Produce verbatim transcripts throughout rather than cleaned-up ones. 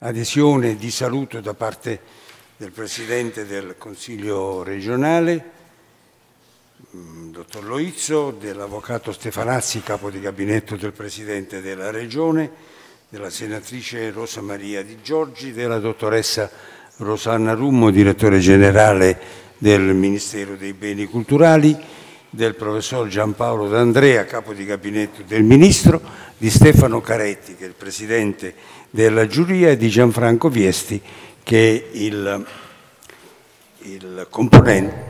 adesione di saluto da parte del Presidente del Consiglio regionale, dottor Loizzo, dell'Avvocato Stefanazzi, capo di gabinetto del Presidente della Regione, della Senatrice Rosa Maria Di Giorgi, della Dottoressa Rosanna Rummo, Direttore Generale del Ministero dei Beni Culturali, del Professor Giampaolo D'Andrea, capo di gabinetto del Ministro, di Stefano Caretti, che è il Presidente della giuria, e di Gianfranco Viesti, che è il, il componente,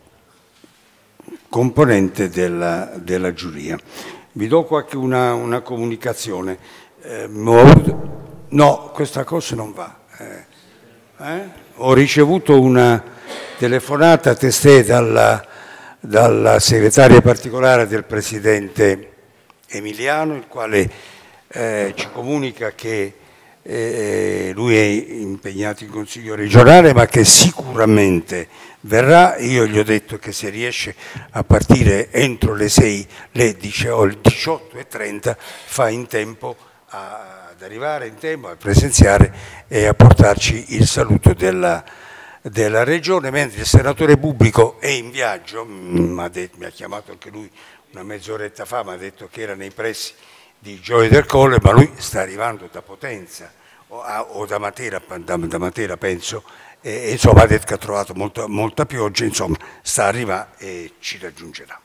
componente della, della giuria. Vi do qualche una, una comunicazione. Eh, no, questa cosa non va. Eh, eh? Ho ricevuto una telefonata testé dalla, dalla segretaria particolare del Presidente Emiliano, il quale eh, ci comunica che eh, lui è impegnato in Consiglio regionale, ma che sicuramente verrà. Io gli ho detto che se riesce a partire entro le sei, le diciotto e trenta, fa in tempo a, ad arrivare in tempo a presenziare e a portarci il saluto della, della Regione, mentre il senatore Bubbico è in viaggio. Mi ha, detto, mi ha chiamato anche lui una mezz'oretta fa, mi ha detto che era nei pressi di Gioia del Colle, ma lui sta arrivando da Potenza o, a, o da, Matera, da, da Matera penso, e insomma ha detto che ha trovato molta, molta pioggia, insomma sta arrivando e ci raggiungerà.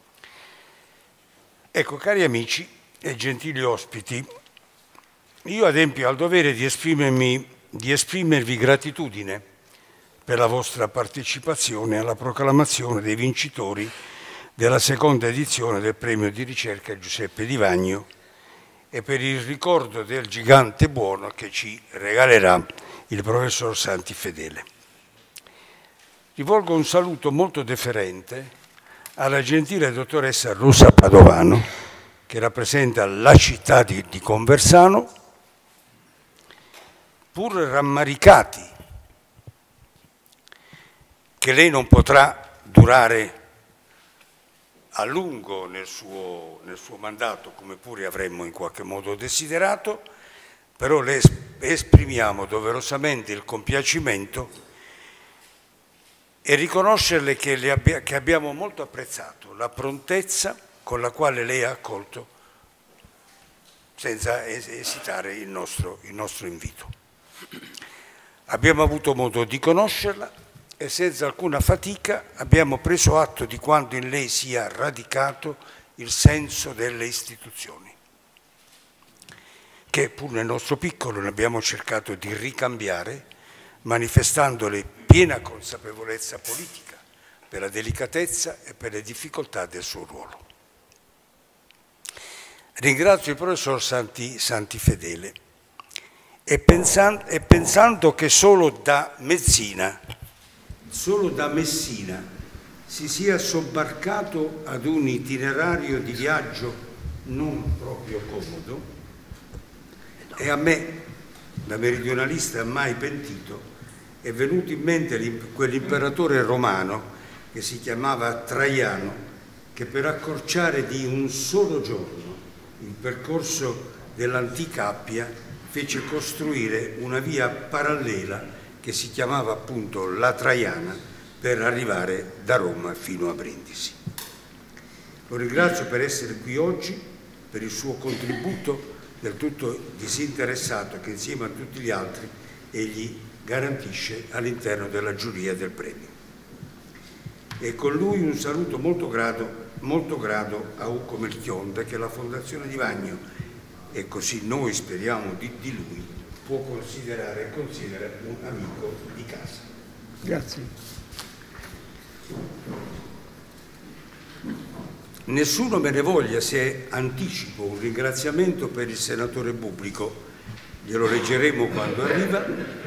Ecco, cari amici e gentili ospiti, io adempio al dovere di esprimermi, di esprimervi gratitudine per la vostra partecipazione alla proclamazione dei vincitori della seconda edizione del premio di ricerca Giuseppe Di Vagno e per il ricordo del gigante buono che ci regalerà il professor Santi Fedele. Rivolgo un saluto molto deferente alla gentile dottoressa Rosa Padovano, che rappresenta la città di, di Conversano, pur rammaricati che lei non potrà durare a lungo nel suo, nel suo mandato, come pure avremmo in qualche modo desiderato, però le esprimiamo doverosamente il compiacimento e riconoscerle che, le abbia, che abbiamo molto apprezzato la prontezza con la quale lei ha accolto, senza esitare, il nostro, il nostro invito. Abbiamo avuto modo di conoscerla e senza alcuna fatica abbiamo preso atto di quanto in lei sia radicato il senso delle istituzioni, che pur nel nostro piccolo ne abbiamo cercato di ricambiare, manifestandole piena consapevolezza politica per la delicatezza e per le difficoltà del suo ruolo. Ringrazio il professor Santi, Santi Fedele e pensando, e pensando che solo da Messina, solo da Messina si sia sobbarcato ad un itinerario di viaggio non proprio comodo, e a me, da meridionalista mai pentito, è venuto in mente quell'imperatore romano che si chiamava Traiano, che per accorciare di un solo giorno il percorso dell'antica Appia fece costruire una via parallela che si chiamava appunto la Traiana per arrivare da Roma fino a Brindisi. Lo ringrazio per essere qui oggi, per il suo contributo del tutto disinteressato che insieme a tutti gli altri egli garantisce all'interno della giuria del premio. E con lui un saluto molto grato, molto grato a Ucco Melchionda, che la Fondazione Di Vagno, e così noi speriamo di, di lui, può considerare e considera un amico di casa. Grazie. Nessuno me ne voglia se anticipo un ringraziamento per il senatore Bubbico, glielo leggeremo quando arriva,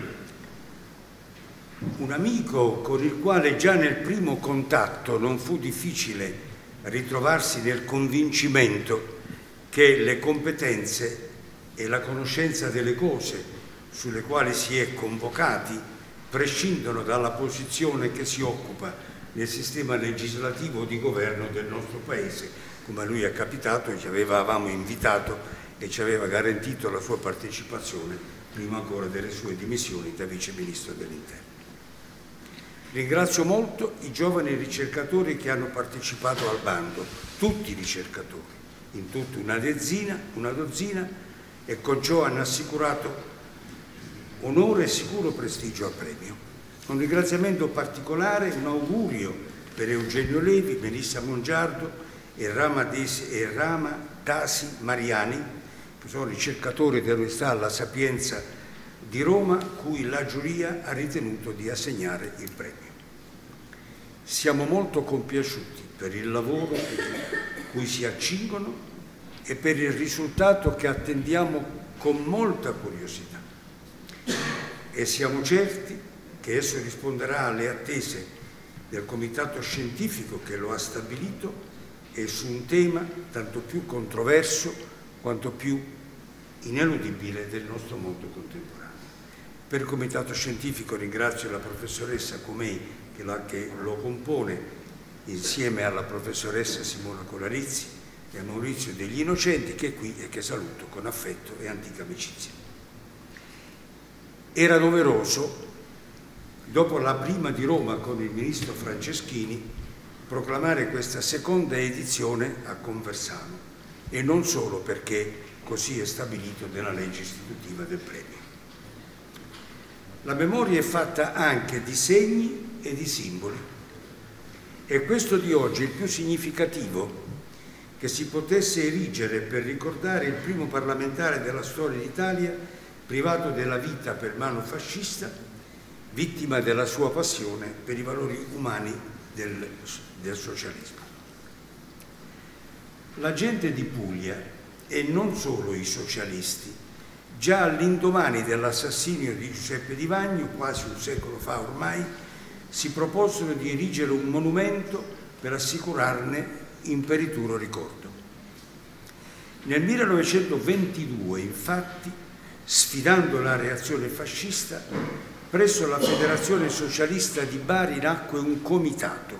un amico con il quale già nel primo contatto non fu difficile ritrovarsi nel convincimento che le competenze e la conoscenza delle cose sulle quali si è convocati prescindono dalla posizione che si occupa nel sistema legislativo di governo del nostro Paese, come a lui è capitato, ci avevamo invitato e ci aveva garantito la sua partecipazione prima ancora delle sue dimissioni da Vice Ministro dell'Interno. Ringrazio molto i giovani ricercatori che hanno partecipato al bando, tutti i ricercatori, in tutta una dozzina, una dozzina, e con ciò hanno assicurato onore e sicuro prestigio al premio. Un ringraziamento particolare, un augurio per Eugenio Levi, Melissa Mongiardo e Rama, Desi, e Rama Tasi Mariani, che sono ricercatori dell'Università alla Sapienza di Roma, cui la giuria ha ritenuto di assegnare il premio. Siamo molto compiaciuti per il lavoro cui si accingono e per il risultato che attendiamo con molta curiosità, e siamo certi che esso risponderà alle attese del comitato scientifico che lo ha stabilito e su un tema tanto più controverso quanto più ineludibile del nostro mondo contemporaneo. Per il comitato scientifico ringrazio la professoressa Comei che, la, che lo compone insieme alla professoressa Simona Colarizzi e a Maurizio Degli Innocenti, che è qui e che saluto con affetto e antica amicizia. Era doveroso, dopo la prima di Roma con il ministro Franceschini, proclamare questa seconda edizione a Conversano, e non solo perché così è stabilito nella legge istitutiva del premio. La memoria è fatta anche di segni e di simboli, e questo di oggi è il più significativo che si potesse erigere per ricordare il primo parlamentare della storia d'Italia privato della vita per mano fascista, vittima della sua passione per i valori umani del, del socialismo. La gente di Puglia, e non solo i socialisti, già all'indomani dell'assassinio di Giuseppe Di Vagno, quasi un secolo fa ormai, si proposero di erigere un monumento per assicurarne imperituro ricordo. Nel millenovecentoventidue, infatti, sfidando la reazione fascista, presso la Federazione Socialista di Bari nacque un comitato,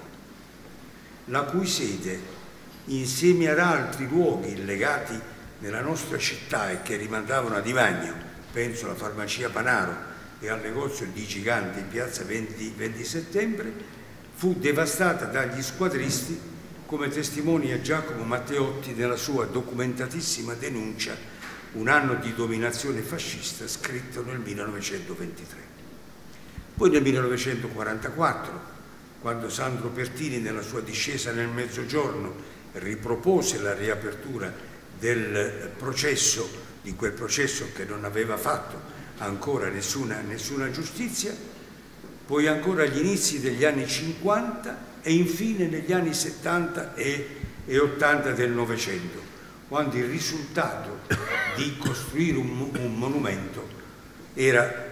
la cui sede, insieme ad altri luoghi legati nella nostra città e che rimandavano a Di Vagno, penso alla farmacia Panaro e al negozio di Gigante in piazza venti settembre, fu devastata dagli squadristi, come testimonia Giacomo Matteotti nella sua documentatissima denuncia Un anno di dominazione fascista, scritto nel millenovecentoventitré. Poi nel millenovecentoquarantaquattro, quando Sandro Pertini nella sua discesa nel Mezzogiorno ripropose la riapertura del processo, di quel processo che non aveva fatto ancora nessuna, nessuna giustizia, poi ancora agli inizi degli anni cinquanta e infine negli anni settanta e, e ottanta del Novecento, quando il risultato di costruire un, un monumento era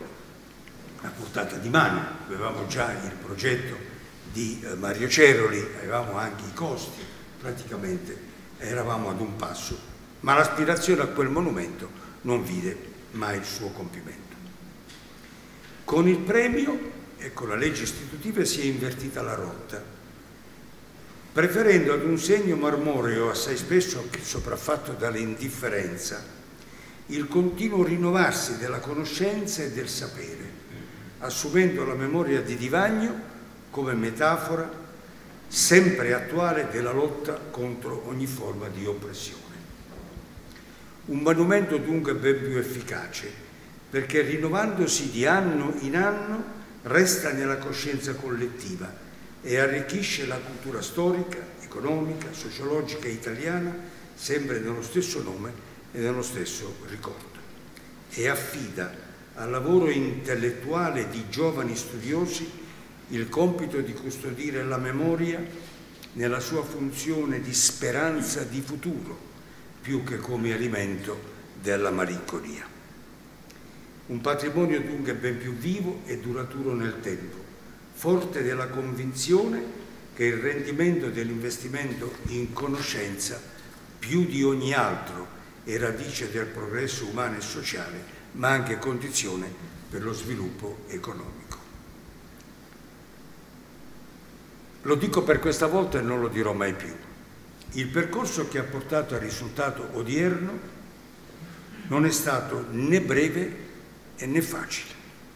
a portata di mano. Avevamo già il progetto di Mario Ceroli, avevamo anche i costi, praticamente eravamo ad un passo, ma l'aspirazione a quel monumento non vide mai il suo compimento. Con il premio e con la legge istitutiva si è invertita la rotta, preferendo ad un segno marmoreo assai spesso sopraffatto dall'indifferenza il continuo rinnovarsi della conoscenza e del sapere, assumendo la memoria di Di Vagno come metafora sempre attuale della lotta contro ogni forma di oppressione. Un monumento dunque ben più efficace, perché rinnovandosi di anno in anno resta nella coscienza collettiva e arricchisce la cultura storica, economica, sociologica italiana, sempre nello stesso nome e nello stesso ricordo, e affida al lavoro intellettuale di giovani studiosi il compito di custodire la memoria nella sua funzione di speranza di futuro, più che come alimento della malinconia. Un patrimonio dunque ben più vivo e duraturo nel tempo, forte della convinzione che il rendimento dell'investimento in conoscenza, più di ogni altro, è radice del progresso umano e sociale, ma anche condizione per lo sviluppo economico. Lo dico per questa volta e non lo dirò mai più. Il percorso che ha portato al risultato odierno non è stato né breve e né facile.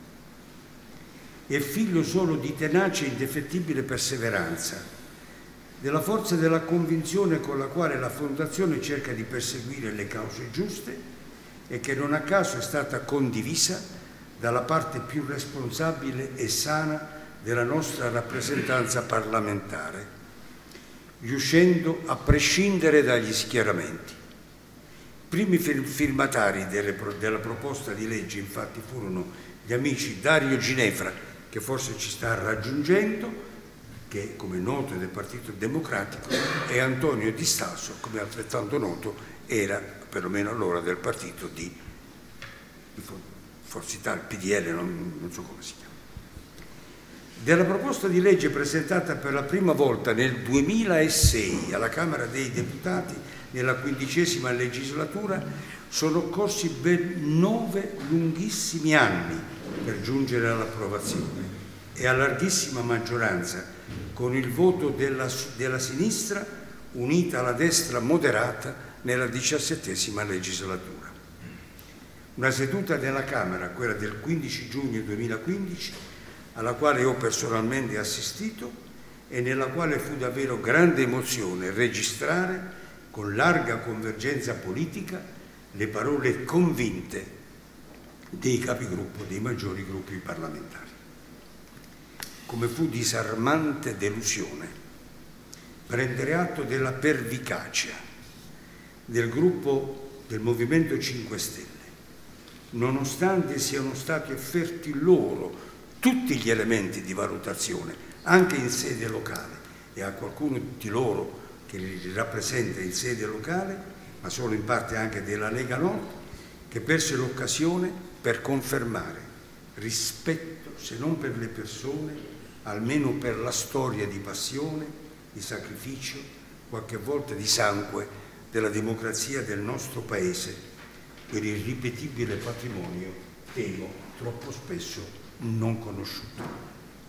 È figlio solo di tenace e indefettibile perseveranza, della forza della convinzione con la quale la Fondazione cerca di perseguire le cause giuste e che non a caso è stata condivisa dalla parte più responsabile e sana della nostra rappresentanza parlamentare, riuscendo a prescindere dagli schieramenti. I primi firmatari delle, della proposta di legge infatti furono gli amici Dario Ginefra, che forse ci sta raggiungendo, che come noto è del Partito Democratico, e Antonio Di Staso, come altrettanto noto era perlomeno allora del partito di, di Forza Italia, P D L, non, non so come si chiama. Della proposta di legge presentata per la prima volta nel duemilasei alla Camera dei Deputati nella quindicesima legislatura sono occorsi ben nove lunghissimi anni per giungere all'approvazione e a larghissima maggioranza con il voto della, della sinistra unita alla destra moderata nella diciassettesima legislatura. Una seduta della Camera, quella del quindici giugno duemilaquindici, alla quale ho personalmente assistito e nella quale fu davvero grande emozione registrare con larga convergenza politica le parole convinte dei capigruppo dei maggiori gruppi parlamentari. Come fu disarmante delusione prendere atto della pervicacia del gruppo del Movimento cinque Stelle, nonostante siano stati offerti loro tutti gli elementi di valutazione, anche in sede locale, e a qualcuno di loro che li rappresenta in sede locale, ma solo in parte anche della Lega Nord, che perse l'occasione per confermare rispetto, se non per le persone, almeno per la storia di passione, di sacrificio, qualche volta di sangue della democrazia del nostro Paese, per il irripetibile patrimonio, temo, troppo spesso non conosciuto.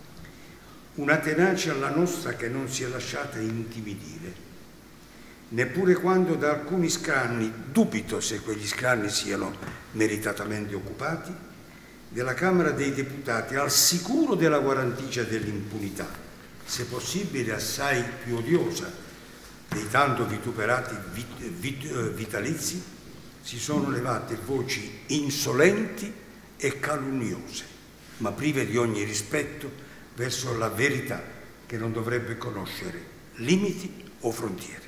Una tenacia alla nostra che non si è lasciata intimidire, neppure quando da alcuni scranni, dubito se quegli scranni siano meritatamente occupati, della Camera dei Deputati, al sicuro della guarentigia dell'impunità, se possibile assai più odiosa dei tanto vituperati vit, vit, vitalizi, si sono levate voci insolenti e calunniose, ma prive di ogni rispetto verso la verità che non dovrebbe conoscere limiti o frontiere.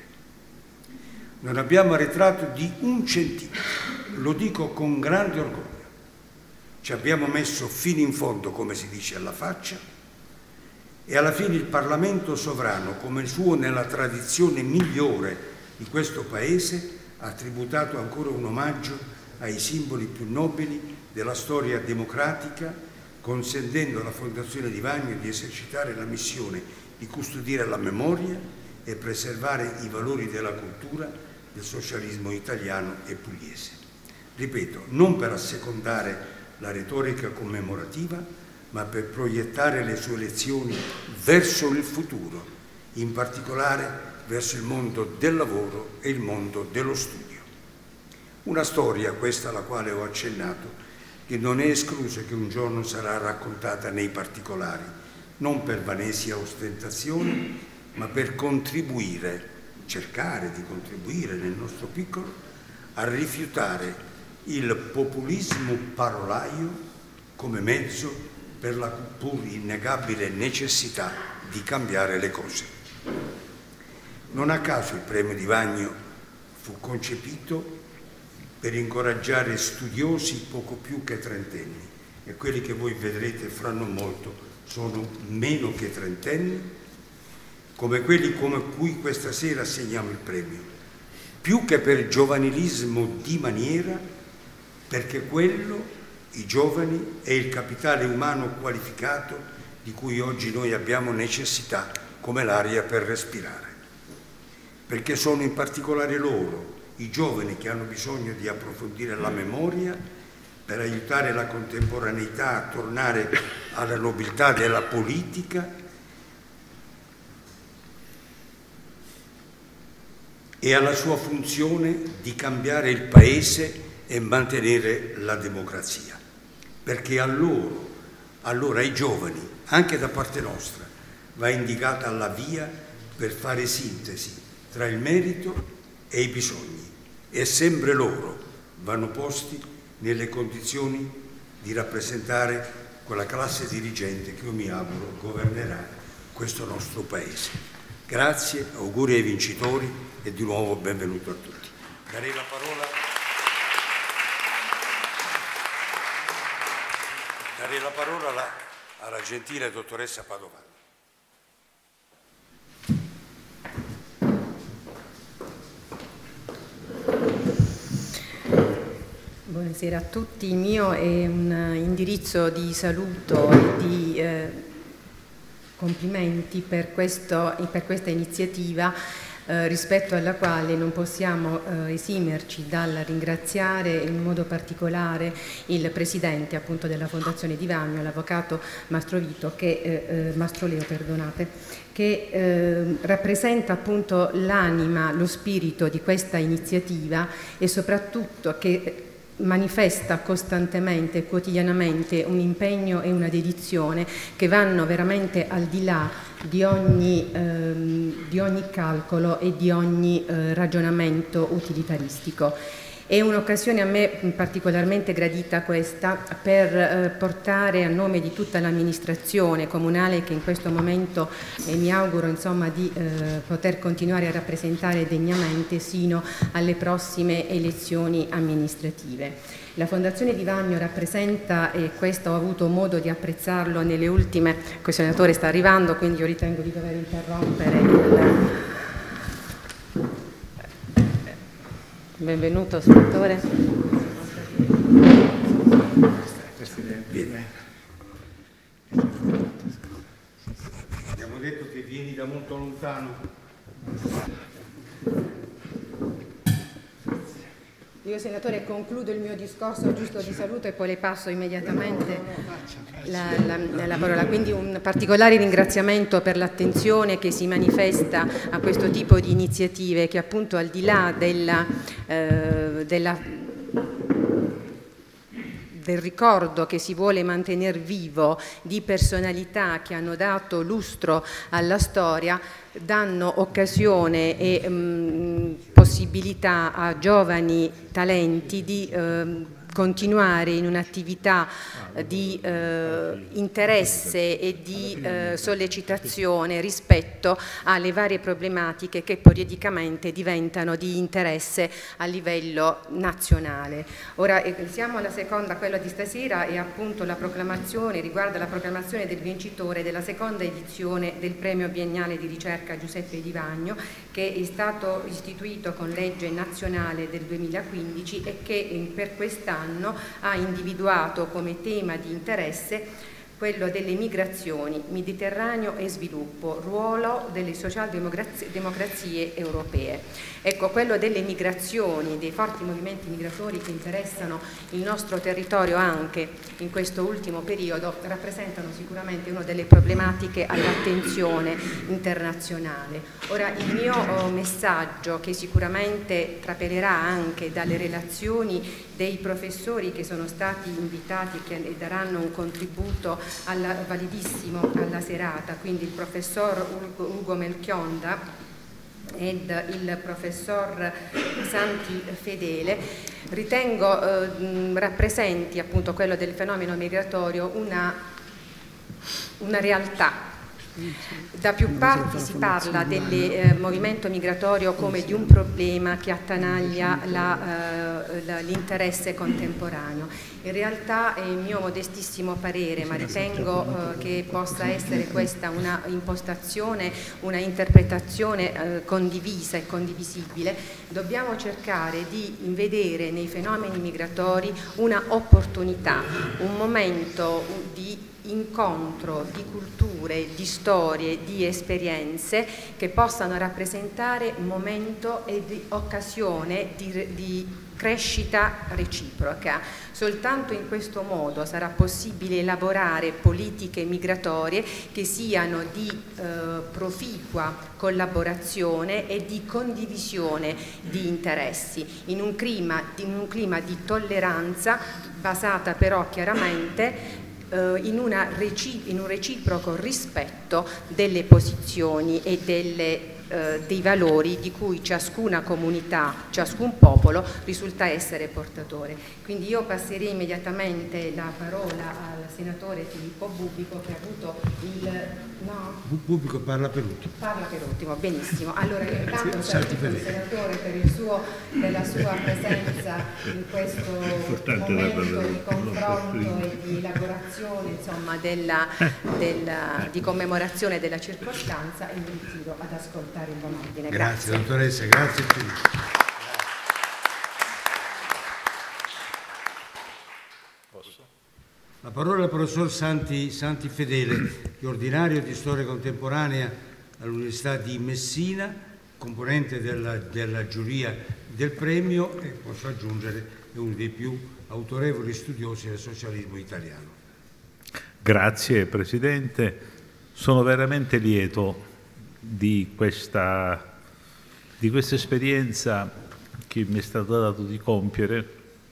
Non abbiamo arretrato di un centimetro, lo dico con grande orgoglio. Ci abbiamo messo fino in fondo, come si dice, alla faccia, e alla fine il Parlamento sovrano, come il suo nella tradizione migliore di questo Paese, ha tributato ancora un omaggio ai simboli più nobili della storia democratica, consentendo alla Fondazione Di Vagno di esercitare la missione di custodire la memoria e preservare i valori della cultura del socialismo italiano e pugliese. Ripeto, non per assecondare la retorica commemorativa, ma per proiettare le sue lezioni verso il futuro, in particolare verso il mondo del lavoro e il mondo dello studio. Una storia, questa alla quale ho accennato, che non è escluso che un giorno sarà raccontata nei particolari, non per vanesia ostentazione, ma per contribuire, cercare di contribuire nel nostro piccolo, a rifiutare il populismo parolaio come mezzo per la pur innegabile necessità di cambiare le cose. Non a caso il premio Di Vagno fu concepito per incoraggiare studiosi poco più che trentenni, e quelli che voi vedrete fra non molto sono meno che trentenni, come quelli come cui questa sera assegniamo il premio, più che per giovanilismo di maniera, perché quello, i giovani, è il capitale umano qualificato di cui oggi noi abbiamo necessità come l'aria per respirare, perché sono in particolare loro, i giovani, che hanno bisogno di approfondire la memoria per aiutare la contemporaneità a tornare alla nobiltà della politica e alla sua funzione di cambiare il Paese e mantenere la democrazia. perché a loro, allora ai giovani, anche da parte nostra, va indicata la via per fare sintesi tra il merito e i bisogni, e sempre loro vanno posti nelle condizioni di rappresentare quella classe dirigente che io mi auguro governerà questo nostro Paese. Grazie, auguri ai vincitori e di nuovo benvenuto a tutti. Darei la parola, darei la parola alla, alla gentile dottoressa Padovani. Buonasera a tutti, il mio è un indirizzo di saluto e di eh, complimenti per, questo, per questa iniziativa eh, rispetto alla quale non possiamo eh, esimerci dal ringraziare in modo particolare il Presidente appunto della Fondazione Di Vagno, l'Avvocato Mastrovito, che, eh, Mastroleo, perdonate, che eh, rappresenta appunto l'anima, lo spirito di questa iniziativa e soprattutto che manifesta costantemente e quotidianamente un impegno e una dedizione che vanno veramente al di là di ogni, ehm, di ogni calcolo e di ogni eh, ragionamento utilitaristico. È un'occasione a me particolarmente gradita questa per eh, portare a nome di tutta l'amministrazione comunale che in questo momento eh, mi auguro insomma di eh, poter continuare a rappresentare degnamente sino alle prossime elezioni amministrative. La Fondazione Di Vagno rappresenta, e questo ho avuto modo di apprezzarlo nelle ultime, il senatore sta arrivando, quindi io ritengo di dover interrompere il... Benvenuto, senatore. Vieni. Abbiamo detto che vieni da molto lontano. Io, senatore, concludo il mio discorso giusto di saluto e poi le passo immediatamente la, la, la parola. Quindi un particolare ringraziamento per l'attenzione che si manifesta a questo tipo di iniziative che appunto al di là della, eh, della del ricordo che si vuole mantenere vivo di personalità che hanno dato lustro alla storia, danno occasione e mh, possibilità a giovani talenti di eh, continuare in un'attività di eh, interesse e di eh, sollecitazione rispetto alle varie problematiche che periodicamente diventano di interesse a livello nazionale. Ora eh, siamo alla seconda, quella di stasera, e appunto la proclamazione riguarda la proclamazione del vincitore della seconda edizione del Premio Biennale di Ricerca Giuseppe Di Vagno, che è stato istituito con legge nazionale del duemilaquindici e che eh, per quest'anno ha individuato come tema di interesse quello delle migrazioni, Mediterraneo e sviluppo, ruolo delle socialdemocrazie europee. Ecco, quello delle migrazioni, dei forti movimenti migratori che interessano il nostro territorio anche in questo ultimo periodo, rappresentano sicuramente una delle problematiche all'attenzione internazionale. Ora, il mio oh, messaggio, che sicuramente trapelerà anche dalle relazioni dei professori che sono stati invitati e che daranno un contributo alla, validissimo alla serata, quindi il professor Ugo, Ugo Melchionda ed il professor Santi Fedele, ritengo eh, rappresenti appunto quello del fenomeno migratorio una, una realtà. Da più parti si parla del eh, movimento migratorio come di un problema che attanaglia eh, l'interesse contemporaneo. In realtà è il mio modestissimo parere, ma ritengo eh, che possa essere questa una impostazione, una interpretazione eh, condivisa e condivisibile. Dobbiamo cercare di vedere nei fenomeni migratori una opportunità, un momento di incontro di culture, di storie, di esperienze che possano rappresentare momento e di occasione di, di crescita reciproca. Soltanto in questo modo sarà possibile elaborare politiche migratorie che siano di eh, proficua collaborazione e di condivisione di interessi in un clima, in un clima di tolleranza basata però chiaramente In, una reci- in un reciproco rispetto delle posizioni e delle, eh, dei valori di cui ciascuna comunità, ciascun popolo risulta essere portatore. Quindi io passerei immediatamente la parola al senatore Filippo Bubbico, che ha avuto il... No? Bubbico parla per ultimo. Parla per ultimo, benissimo. Allora io intanto saluto il senatore per, il suo, per la sua presenza in questo momento di confronto e di elaborazione, insomma, della, della, di commemorazione della circostanza, e mi ritiro ad ascoltare il buon ordine. Grazie, Grazie. dottoressa, grazie a tutti. La parola al professor Santi, Santi Fedele, che è ordinario di storia contemporanea all'Università di Messina, componente della, della giuria del premio, e posso aggiungere è uno dei più autorevoli studiosi del socialismo italiano. Grazie Presidente, sono veramente lieto di questa, di questa esperienza che mi è stato dato di compiere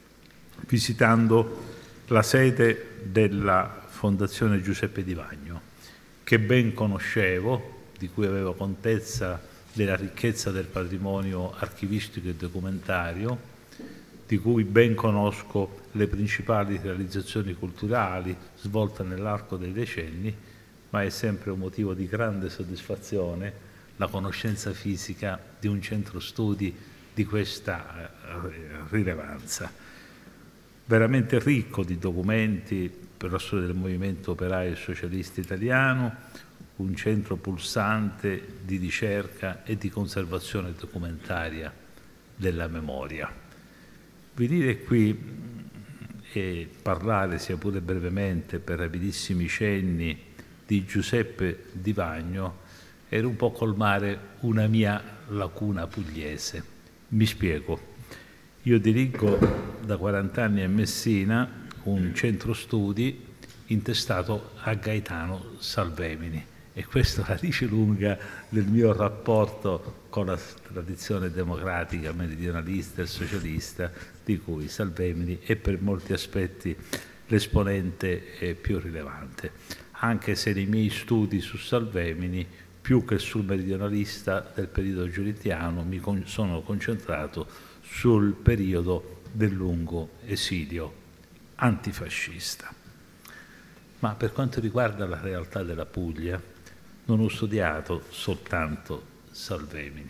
visitando la sede della Fondazione Giuseppe Di Vagno, che ben conoscevo, di cui avevo contezza della ricchezza del patrimonio archivistico e documentario, di cui ben conosco le principali realizzazioni culturali svolte nell'arco dei decenni, ma è sempre un motivo di grande soddisfazione la conoscenza fisica di un centro studi di questa rilevanza. Veramente ricco di documenti per la storia del movimento operaio e socialista italiano, un centro pulsante di ricerca e di conservazione documentaria della memoria. Venire qui e parlare, sia pure brevemente, per rapidissimi cenni, di Giuseppe Di Vagno era un po' colmare una mia lacuna pugliese. Mi spiego. Io dirigo da quaranta anni a Messina un centro studi intestato a Gaetano Salvemini, e questa è la radice lunga del mio rapporto con la tradizione democratica, meridionalista e socialista, di cui Salvemini è per molti aspetti l'esponente più rilevante, anche se nei miei studi su Salvemini, più che sul meridionalista del periodo giolittiano, mi sono concentrato sul periodo del lungo esilio antifascista. Ma per quanto riguarda la realtà della Puglia, non ho studiato soltanto Salvemini.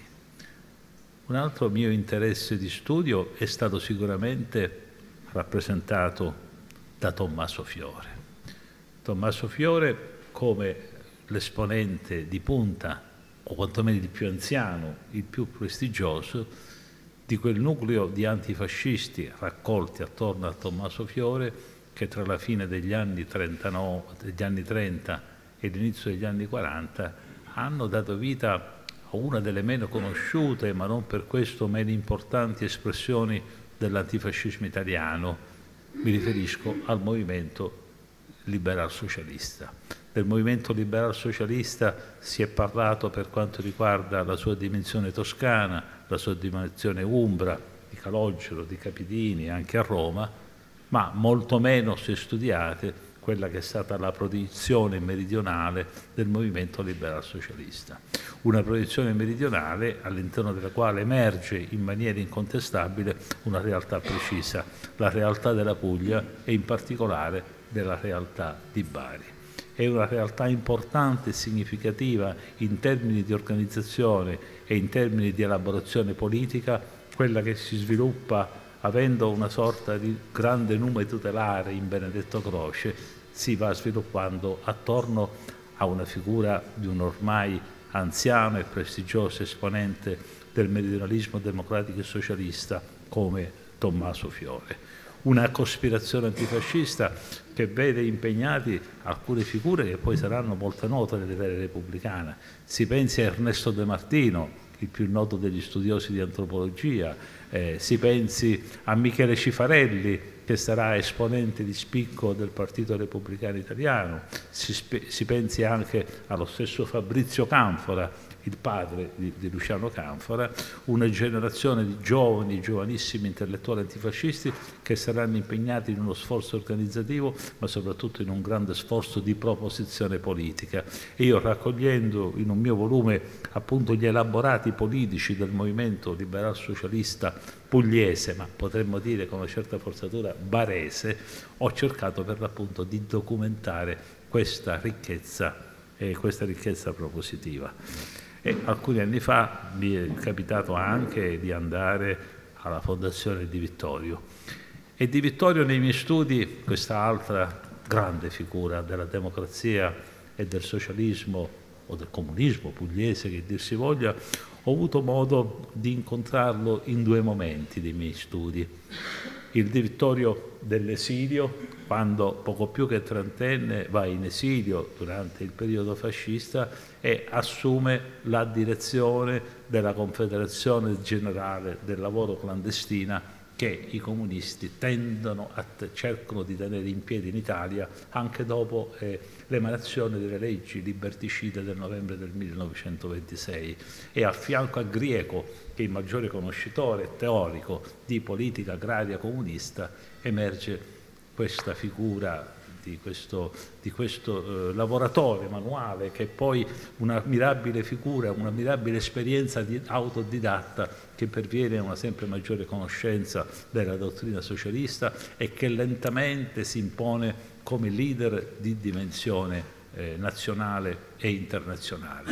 Un altro mio interesse di studio è stato sicuramente rappresentato da Tommaso Fiore. Tommaso Fiore come l'esponente di punta, o quantomeno il più anziano, il più prestigioso, di quel nucleo di antifascisti raccolti attorno a Tommaso Fiore, che tra la fine degli anni, trentanove, degli anni trenta e l'inizio degli anni quaranta hanno dato vita a una delle meno conosciute, ma non per questo meno importanti espressioni dell'antifascismo italiano. Mi riferisco al movimento liberal socialista. Del movimento liberal socialista si è parlato per quanto riguarda la sua dimensione toscana, la sua dimensione umbra, di Calogero, di Capitini, anche a Roma, ma molto meno si è studiata quella che è stata la proiezione meridionale del movimento liberal socialista. Una proiezione meridionale all'interno della quale emerge in maniera incontestabile una realtà precisa, la realtà della Puglia e in particolare della realtà di Bari. È una realtà importante e significativa in termini di organizzazione e in termini di elaborazione politica, quella che si sviluppa avendo una sorta di grande nume tutelare in Benedetto Croce, si va sviluppando attorno a una figura di un ormai anziano e prestigioso esponente del meridionalismo democratico e socialista come Tommaso Fiore. Una cospirazione antifascista che vede impegnati alcune figure che poi saranno molto note nell'era repubblicana. Si pensi a Ernesto De Martino, il più noto degli studiosi di antropologia, eh, si pensi a Michele Cifarelli, che sarà esponente di spicco del Partito Repubblicano Italiano, si, si pensi anche allo stesso Fabrizio Canfora, il padre di, di Luciano Canfora, una generazione di giovani, giovanissimi intellettuali antifascisti che saranno impegnati in uno sforzo organizzativo, ma soprattutto in un grande sforzo di proposizione politica. E io, raccogliendo in un mio volume appunto gli elaborati politici del movimento liberal socialista pugliese, ma potremmo dire con una certa forzatura barese, ho cercato per l'appunto di documentare questa ricchezza, eh, questa ricchezza propositiva. E alcuni anni fa mi è capitato anche di andare alla Fondazione Di Vittorio. E Di Vittorio nei miei studi, questa altra grande figura della democrazia e del socialismo o del comunismo pugliese, che dir si voglia, ho avuto modo di incontrarlo in due momenti dei miei studi. Il Di Vittorio dell'esilio, quando poco più che trentenne va in esilio durante il periodo fascista e assume la direzione della Confederazione Generale del Lavoro Clandestina, che i comunisti tendono a cercano di tenere in piedi in Italia anche dopo eh, l'emanazione delle leggi liberticide del novembre del millenovecentoventisei. E a fianco a Grieco, che è il maggiore conoscitore teorico di politica agraria comunista, emerge questa figura di questo, di questo eh, lavoratore manuale, che è poi una mirabile figura, una mirabile esperienza di autodidatta, che perviene a una sempre maggiore conoscenza della dottrina socialista e che lentamente si impone come leader di dimensione eh, nazionale e internazionale.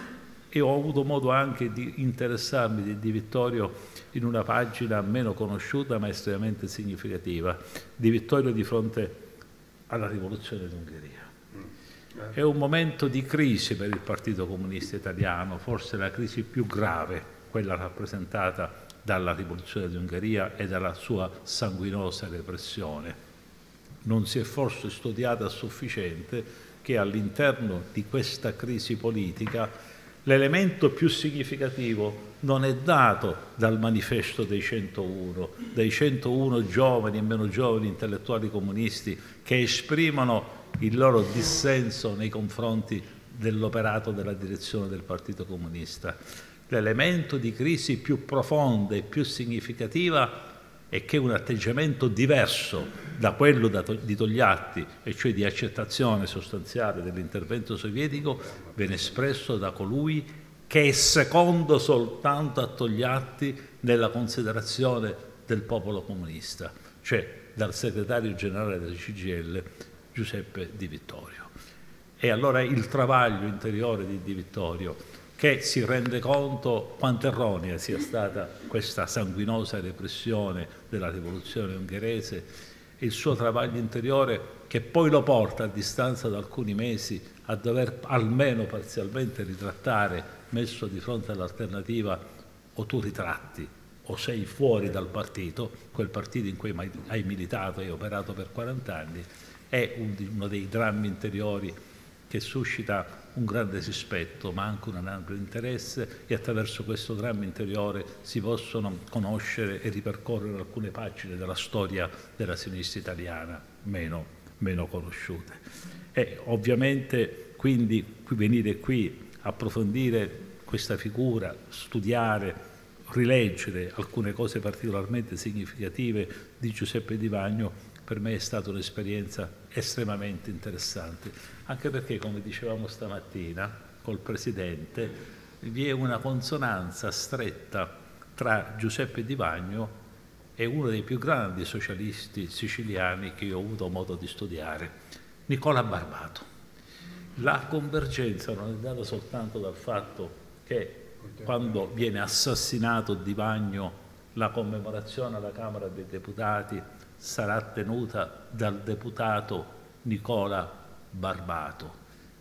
E ho avuto modo anche di interessarmi di Di Vittorio in una pagina meno conosciuta ma estremamente significativa, Di Vittorio di fronte alla rivoluzione d'Ungheria. È un momento di crisi per il Partito Comunista Italiano, forse la crisi più grave, quella rappresentata dalla rivoluzione d'Ungheria e dalla sua sanguinosa repressione. Non si è forse studiato a sufficiente che all'interno di questa crisi politica l'elemento più significativo non è dato dal manifesto dei centouno, dei centouno giovani e meno giovani intellettuali comunisti che esprimono il loro dissenso nei confronti dell'operato della direzione del Partito Comunista. L'elemento di crisi più profonda e più significativa è che un atteggiamento diverso da quello di Togliatti, e cioè di accettazione sostanziale dell'intervento sovietico, viene espresso da colui che è secondo soltanto a Togliatti nella considerazione del popolo comunista, cioè dal segretario generale della C G I L Giuseppe Di Vittorio. E allora il travaglio interiore di Di Vittorio, che si rende conto quanto erronea sia stata questa sanguinosa repressione della rivoluzione ungherese, il suo travaglio interiore che poi lo porta a distanza di alcuni mesi a dover almeno parzialmente ritrattare, messo di fronte all'alternativa o tu ritratti o sei fuori dal partito, quel partito in cui hai militato e hai operato per quaranta anni, è uno dei drammi interiori che suscita un grande rispetto ma anche un ampio interesse, e attraverso questo dramma interiore si possono conoscere e ripercorrere alcune pagine della storia della sinistra italiana meno, meno conosciute. E ovviamente quindi venire qui, approfondire questa figura, studiare, rileggere alcune cose particolarmente significative di Giuseppe Di Vagno, per me è stata un'esperienza estremamente interessante, anche perché, come dicevamo stamattina col Presidente, vi è una consonanza stretta tra Giuseppe Di Vagno e uno dei più grandi socialisti siciliani che io ho avuto modo di studiare, Nicola Barbato. La convergenza non è data soltanto dal fatto che quando viene assassinato Di Vagno la commemorazione alla Camera dei Deputati sarà tenuta dal deputato Nicola Barbato,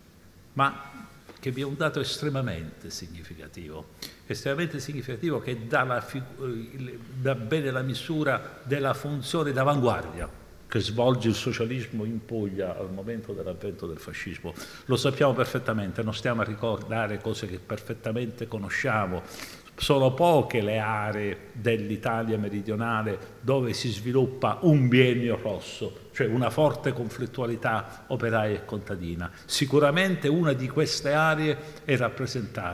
ma che vi è un dato estremamente significativo, estremamente significativo che dà, la, dà bene la misura della funzione d'avanguardia che svolge il socialismo in Puglia al momento dell'avvento del fascismo. Lo sappiamo perfettamente, non stiamo a ricordare cose che perfettamente conosciamo. Sono poche le aree dell'Italia meridionale dove si sviluppa un biennio rosso, cioè una forte conflittualità operaia e contadina. Sicuramente una di queste aree è rappresentata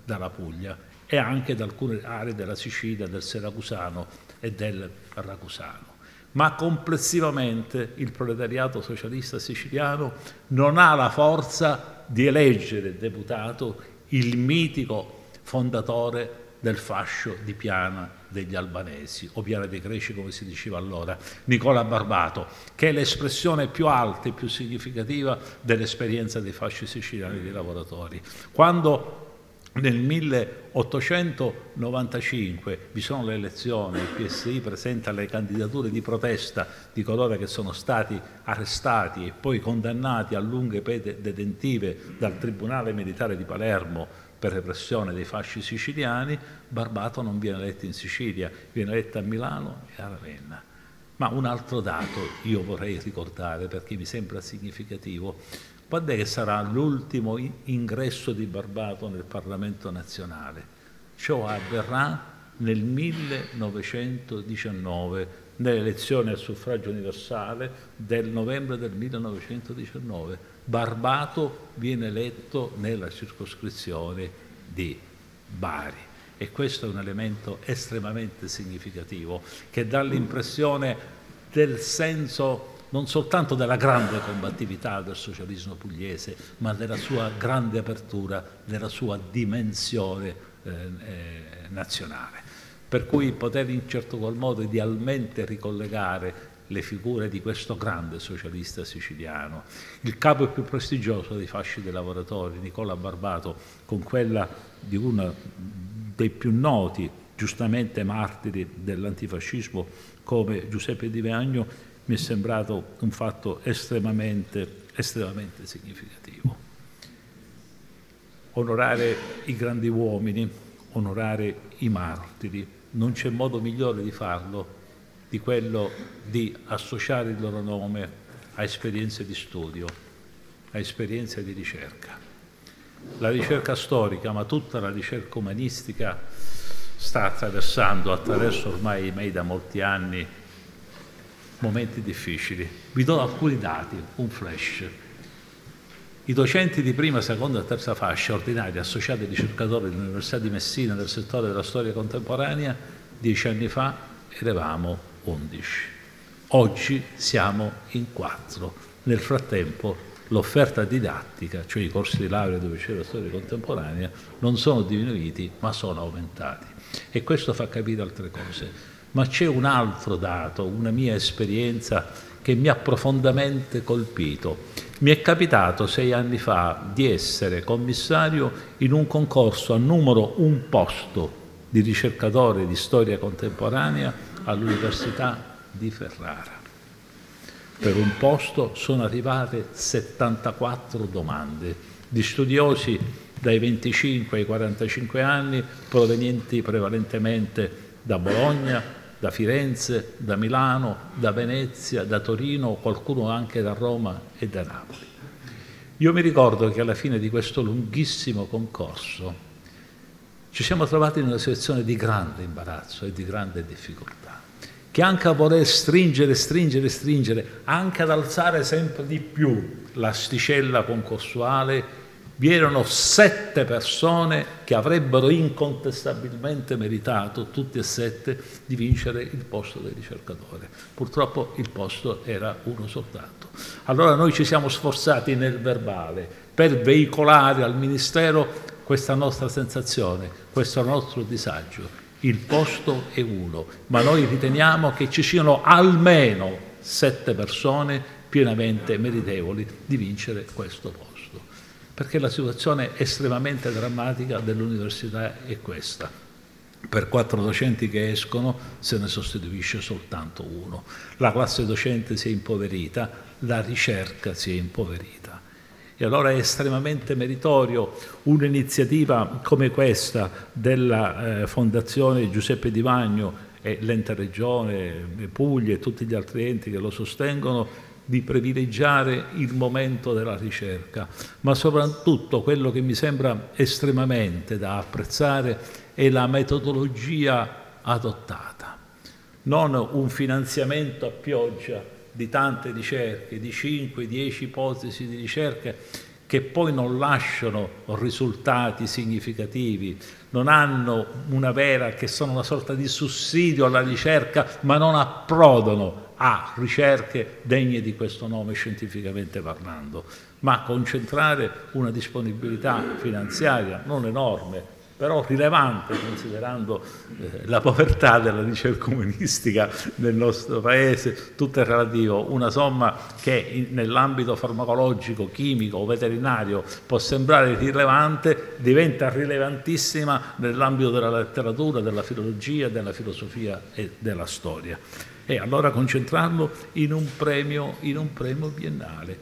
dalla Puglia e anche da alcune aree della Sicilia, del Siracusano e del Ragusano. Ma complessivamente il proletariato socialista siciliano non ha la forza di eleggere deputato il mitico fondatore del fascio di Piana degli Albanesi, o Piana dei Greci come si diceva allora, Nicola Barbato, che è l'espressione più alta e più significativa dell'esperienza dei fasci siciliani dei lavoratori. Quando nel milleottocentonovantacinque vi sono le elezioni, il P S I presenta le candidature di protesta di coloro che sono stati arrestati e poi condannati a lunghe pene detentive dal Tribunale Militare di Palermo per repressione dei fasci siciliani, Barbato non viene eletto in Sicilia, viene eletto a Milano e a Ravenna. Ma un altro dato io vorrei ricordare perché mi sembra significativo. Quando è che sarà l'ultimo ingresso di Barbato nel Parlamento nazionale? Ciò avverrà nel millenovecentodiciannove, nelle elezioni al suffragio universale del novembre del millenovecentodiciannove. Barbato viene eletto nella circoscrizione di Bari e questo è un elemento estremamente significativo che dà l'impressione del senso non soltanto della grande combattività del socialismo pugliese, ma della sua grande apertura, della sua dimensione eh, eh, nazionale. Per cui poter in certo qual modo idealmente ricollegare le figure di questo grande socialista siciliano, il capo più prestigioso dei fasci dei lavoratori, Nicola Barbato, con quella di uno dei più noti, giustamente martiri dell'antifascismo come Giuseppe Di Vagno, mi è sembrato un fatto estremamente, estremamente significativo. Onorare i grandi uomini, onorare i martiri, non c'è modo migliore di farlo di quello di associare il loro nome a esperienze di studio, a esperienze di ricerca. La ricerca storica, ma tutta la ricerca umanistica, sta attraversando, attraverso ormai i da molti anni, momenti difficili. Vi do alcuni dati, un flash. I docenti di prima, seconda e terza fascia, ordinari, associati e ricercatori dell'Università di Messina nel settore della storia contemporanea, dieci anni fa eravamo undici. Oggi siamo in quattro. Nel frattempo l'offerta didattica, cioè i corsi di laurea dove c'è la storia contemporanea, non sono diminuiti ma sono aumentati. E questo fa capire altre cose. Ma c'è un altro dato, una mia esperienza che mi ha profondamente colpito. Mi è capitato sei anni fa di essere commissario in un concorso a numero un posto di ricercatore di storia contemporanea all'Università di Ferrara. Per un posto sono arrivate settantaquattro domande di studiosi dai venticinque ai quarantacinque anni, provenienti prevalentemente da Bologna, da Firenze, da Milano, da Venezia, da Torino, qualcuno anche da Roma e da Napoli. Io mi ricordo che alla fine di questo lunghissimo concorso ci siamo trovati in una situazione di grande imbarazzo e di grande difficoltà, che anche a voler stringere, stringere, stringere, anche ad alzare sempre di più l'asticella concorsuale, vi erano sette persone che avrebbero incontestabilmente meritato, tutti e sette, di vincere il posto del ricercatore. Purtroppo il posto era uno soltanto. Allora noi ci siamo sforzati nel verbale per veicolare al Ministero questa nostra sensazione, questo nostro disagio. Il posto è uno, ma noi riteniamo che ci siano almeno sette persone pienamente meritevoli di vincere questo posto. Perché la situazione estremamente drammatica dell'università è questa. Per quattro docenti che escono se ne sostituisce soltanto uno. La classe docente si è impoverita, la ricerca si è impoverita. E allora è estremamente meritorio un'iniziativa come questa della eh, Fondazione Giuseppe Di Vagno e l'Ente Regione, Puglia e tutti gli altri enti che lo sostengono, di privilegiare il momento della ricerca, ma soprattutto quello che mi sembra estremamente da apprezzare è la metodologia adottata. Non un finanziamento a pioggia di tante ricerche, di cinque dieci ipotesi di ricerca che poi non lasciano risultati significativi, non hanno una vera, che sono una sorta di sussidio alla ricerca, ma non approdano a ricerche degne di questo nome scientificamente parlando, ma concentrare una disponibilità finanziaria non enorme, però rilevante considerando eh, la povertà della ricerca umanistica nel nostro paese, tutto è relativo, una somma che nell'ambito farmacologico, chimico o veterinario può sembrare rilevante, diventa rilevantissima nell'ambito della letteratura, della filologia, della filosofia e della storia. E allora concentrarlo in un premio, in un premio biennale,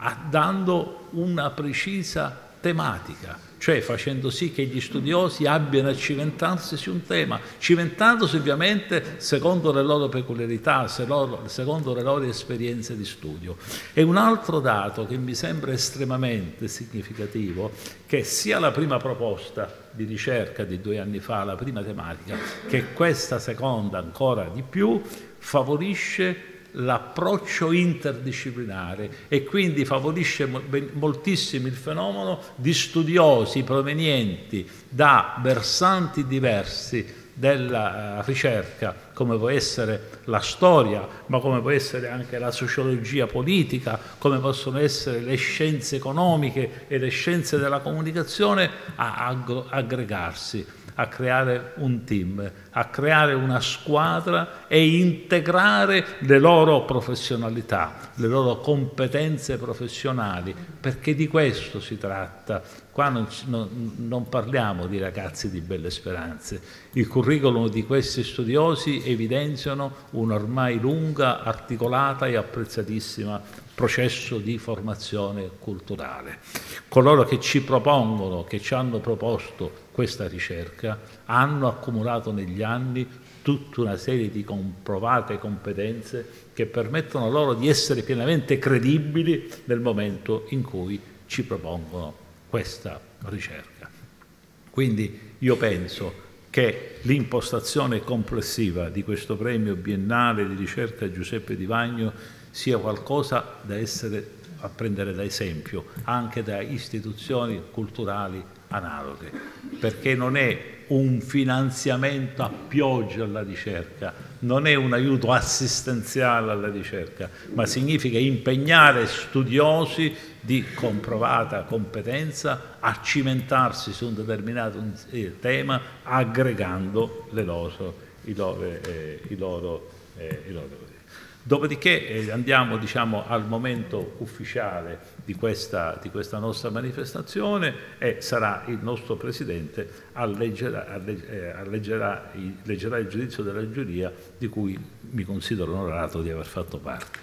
dando una precisa tematica, cioè facendo sì che gli studiosi abbiano a cimentarsi su un tema, cimentandosi ovviamente secondo le loro peculiarità, secondo le loro esperienze di studio. E un altro dato che mi sembra estremamente significativo, che sia la prima proposta di ricerca di due anni fa, la prima tematica, che questa seconda ancora di più, favorisce l'approccio interdisciplinare e quindi favorisce moltissimo il fenomeno di studiosi provenienti da versanti diversi della ricerca, come può essere la storia, ma come può essere anche la sociologia politica, come possono essere le scienze economiche e le scienze della comunicazione, a aggregarsi, a creare un team, a creare una squadra e integrare le loro professionalità, le loro competenze professionali, perché di questo si tratta. Qua non, non, non parliamo di ragazzi di belle speranze. Il curriculum di questi studiosi evidenziano un'ormai lunga, articolata e apprezzatissima processo di formazione culturale. Coloro che ci propongono, che ci hanno proposto questa ricerca, hanno accumulato negli anni tutta una serie di comprovate competenze che permettono loro di essere pienamente credibili nel momento in cui ci propongono questa ricerca. Quindi io penso che l'impostazione complessiva di questo premio biennale di ricerca Giuseppe Di Vagno sia qualcosa da essere, a prendere da esempio anche da istituzioni culturali analoghe, perché non è un finanziamento a pioggia alla ricerca, non è un aiuto assistenziale alla ricerca, ma significa impegnare studiosi di comprovata competenza a cimentarsi su un determinato tema, aggregando le loro, i loro, eh, i loro, eh, i loro. Dopodiché eh, andiamo, diciamo, al momento ufficiale di questa, di questa nostra manifestazione e sarà il nostro Presidente a leggere, a leggere, a leggerà, leggerà il giudizio della giuria di cui mi considero onorato di aver fatto parte.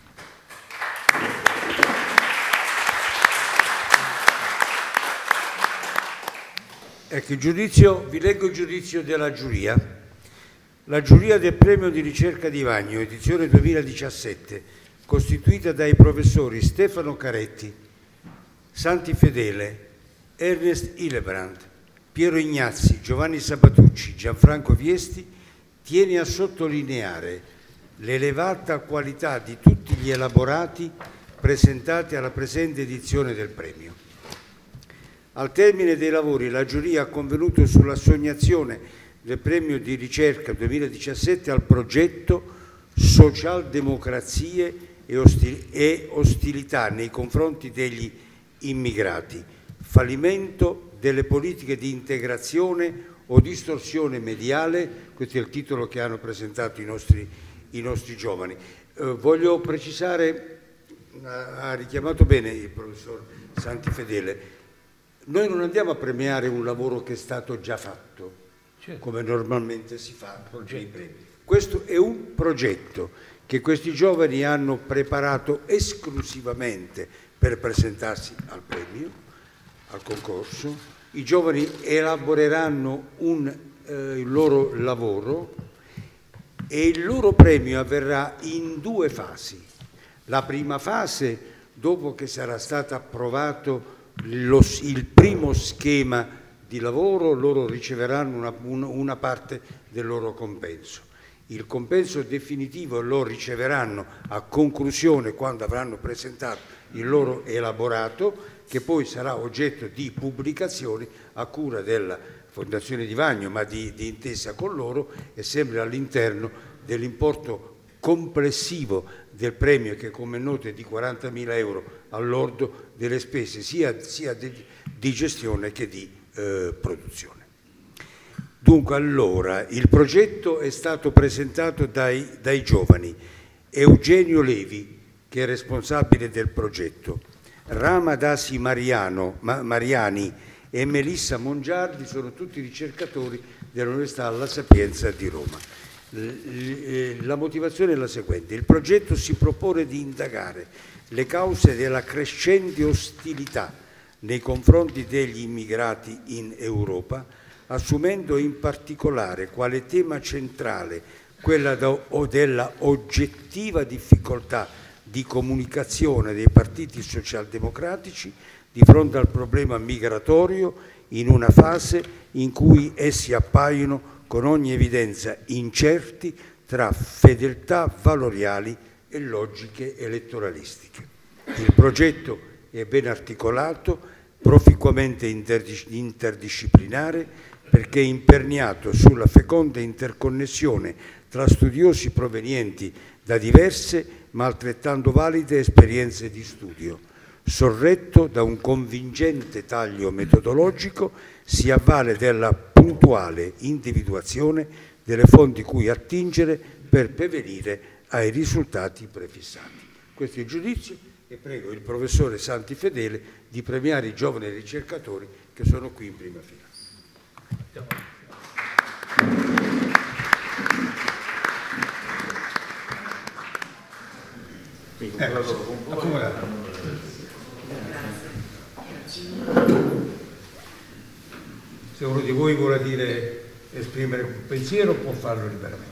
Ecco il giudizio, vi leggo il giudizio della giuria. La giuria del premio di ricerca Di Vagno, edizione duemiladiciassette, costituita dai professori Stefano Caretti, Santi Fedele, Ernest Hillebrand, Piero Ignazzi, Giovanni Sabatucci, Gianfranco Viesti, tiene a sottolineare l'elevata qualità di tutti gli elaborati presentati alla presente edizione del premio. Al termine dei lavori la giuria ha convenuto sull'assegnazione del premio di ricerca duemiladiciassette al progetto Socialdemocrazie e, ostil- e ostilità nei confronti degli immigrati, fallimento delle politiche di integrazione o distorsione mediale, questo è il titolo che hanno presentato i nostri, i nostri giovani. Eh, voglio precisare, ha richiamato bene il professor Santi Fedele, noi non andiamo a premiare un lavoro che è stato già fatto, come normalmente si fa nei premi. Questo è un progetto che questi giovani hanno preparato esclusivamente per presentarsi al premio, al concorso. I giovani elaboreranno un, eh, il loro lavoro e il loro premio avverrà in due fasi. La prima fase, dopo che sarà stato approvato lo, il primo schema di lavoro, loro riceveranno una, una parte del loro compenso. Il compenso definitivo lo riceveranno a conclusione, quando avranno presentato il loro elaborato, che poi sarà oggetto di pubblicazioni a cura della Fondazione Di Vagno, ma di, di intesa con loro, e sempre all'interno dell'importo complessivo del premio, che come è noto è di quarantamila euro al lordo delle spese sia, sia di, di gestione che di eh, produzione. Dunque, allora, il progetto è stato presentato dai, dai giovani. Eugenio Levi, che è responsabile del progetto, Rama Dasi Mariano, Ma, Mariani e Melissa Mongiardi sono tutti ricercatori dell'Università La Sapienza di Roma. La motivazione è la seguente: il progetto si propone di indagare le cause della crescente ostilità nei confronti degli immigrati in Europa, assumendo in particolare quale tema centrale quella della oggettiva difficoltà di comunicazione dei partiti socialdemocratici di fronte al problema migratorio in una fase in cui essi appaiono con ogni evidenza incerti tra fedeltà valoriali e logiche elettoralistiche. Il progetto è ben articolato, proficuamente interdisciplinare, perché è imperniato sulla feconda interconnessione tra studiosi provenienti da diverse ma altrettanto valide esperienze di studio. Sorretto da un convincente taglio metodologico, si avvale della puntuale individuazione delle fonti cui attingere per pervenire ai risultati prefissati. Questo è il giudizio, e prego il professore Santi Fedele di premiare i giovani ricercatori che sono qui in prima fila. Ecco, se uno di voi vuole dire, esprimere un pensiero, può farlo liberamente.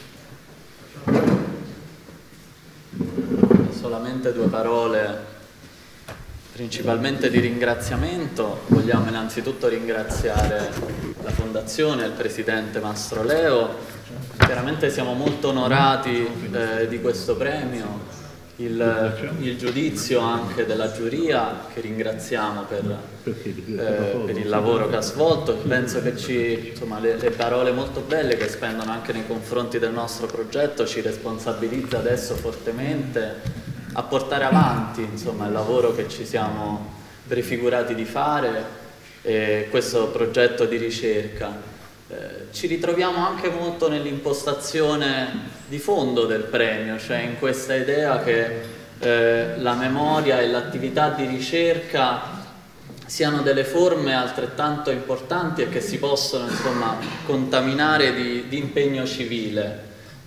Solamente due parole, principalmente di ringraziamento. Vogliamo innanzitutto ringraziare la Fondazione, il Presidente Mastro Leo. Chiaramente siamo molto onorati eh, di questo premio. Il, il giudizio anche della giuria, che ringraziamo per, eh, per il lavoro che ha svolto. Penso che ci, insomma, le, le parole molto belle che spendono anche nei confronti del nostro progetto ci responsabilizza adesso fortemente a portare avanti, insomma, il lavoro che ci siamo prefigurati di fare, eh, questo progetto di ricerca. Eh, ci ritroviamo anche molto nell'impostazione di fondo del premio, cioè in questa idea che eh, la memoria e l'attività di ricerca siano delle forme altrettanto importanti e che si possono, insomma, contaminare di, di impegno civile.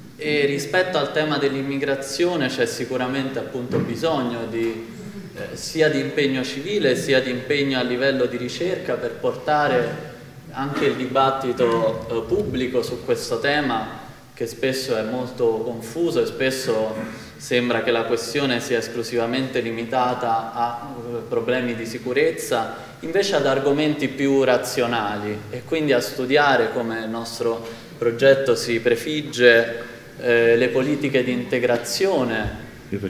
E rispetto al tema dell'immigrazione c'è sicuramente appunto bisogno di, eh, sia di impegno civile sia di impegno a livello di ricerca per portare anche il dibattito eh, pubblico su questo tema, che spesso è molto confuso e spesso sembra che la questione sia esclusivamente limitata a eh, problemi di sicurezza, invece ad argomenti più razionali, e quindi a studiare, come il nostro progetto si prefigge, eh, le politiche di integrazione,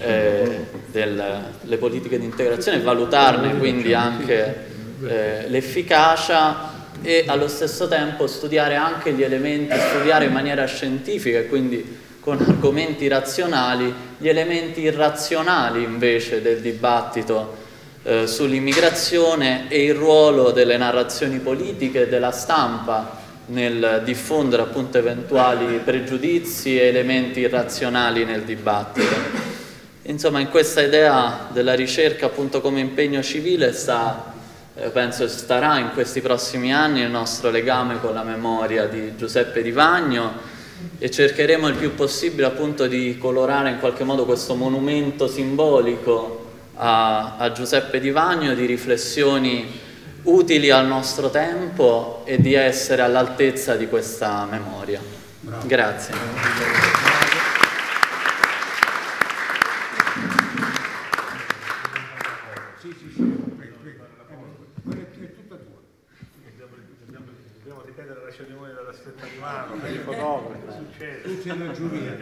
eh, del, le politiche di integrazione e valutarne quindi anche eh, l'efficacia, e allo stesso tempo studiare anche gli elementi, studiare in maniera scientifica e quindi con argomenti razionali, gli elementi irrazionali invece del dibattito eh, sull'immigrazione e il ruolo delle narrazioni politiche e della stampa nel diffondere appunto eventuali pregiudizi e elementi irrazionali nel dibattito. Insomma, in questa idea della ricerca appunto come impegno civile sta, penso starà in questi prossimi anni il nostro legame con la memoria di Giuseppe Di Vagno, e cercheremo il più possibile appunto di colorare in qualche modo questo monumento simbolico a, a Giuseppe Di Vagno, di riflessioni utili al nostro tempo e di essere all'altezza di questa memoria. Bravo. Grazie. Dobbiamo ripetere la cerimonia della stretta di mano per i fotografi. Tutti alla giuria.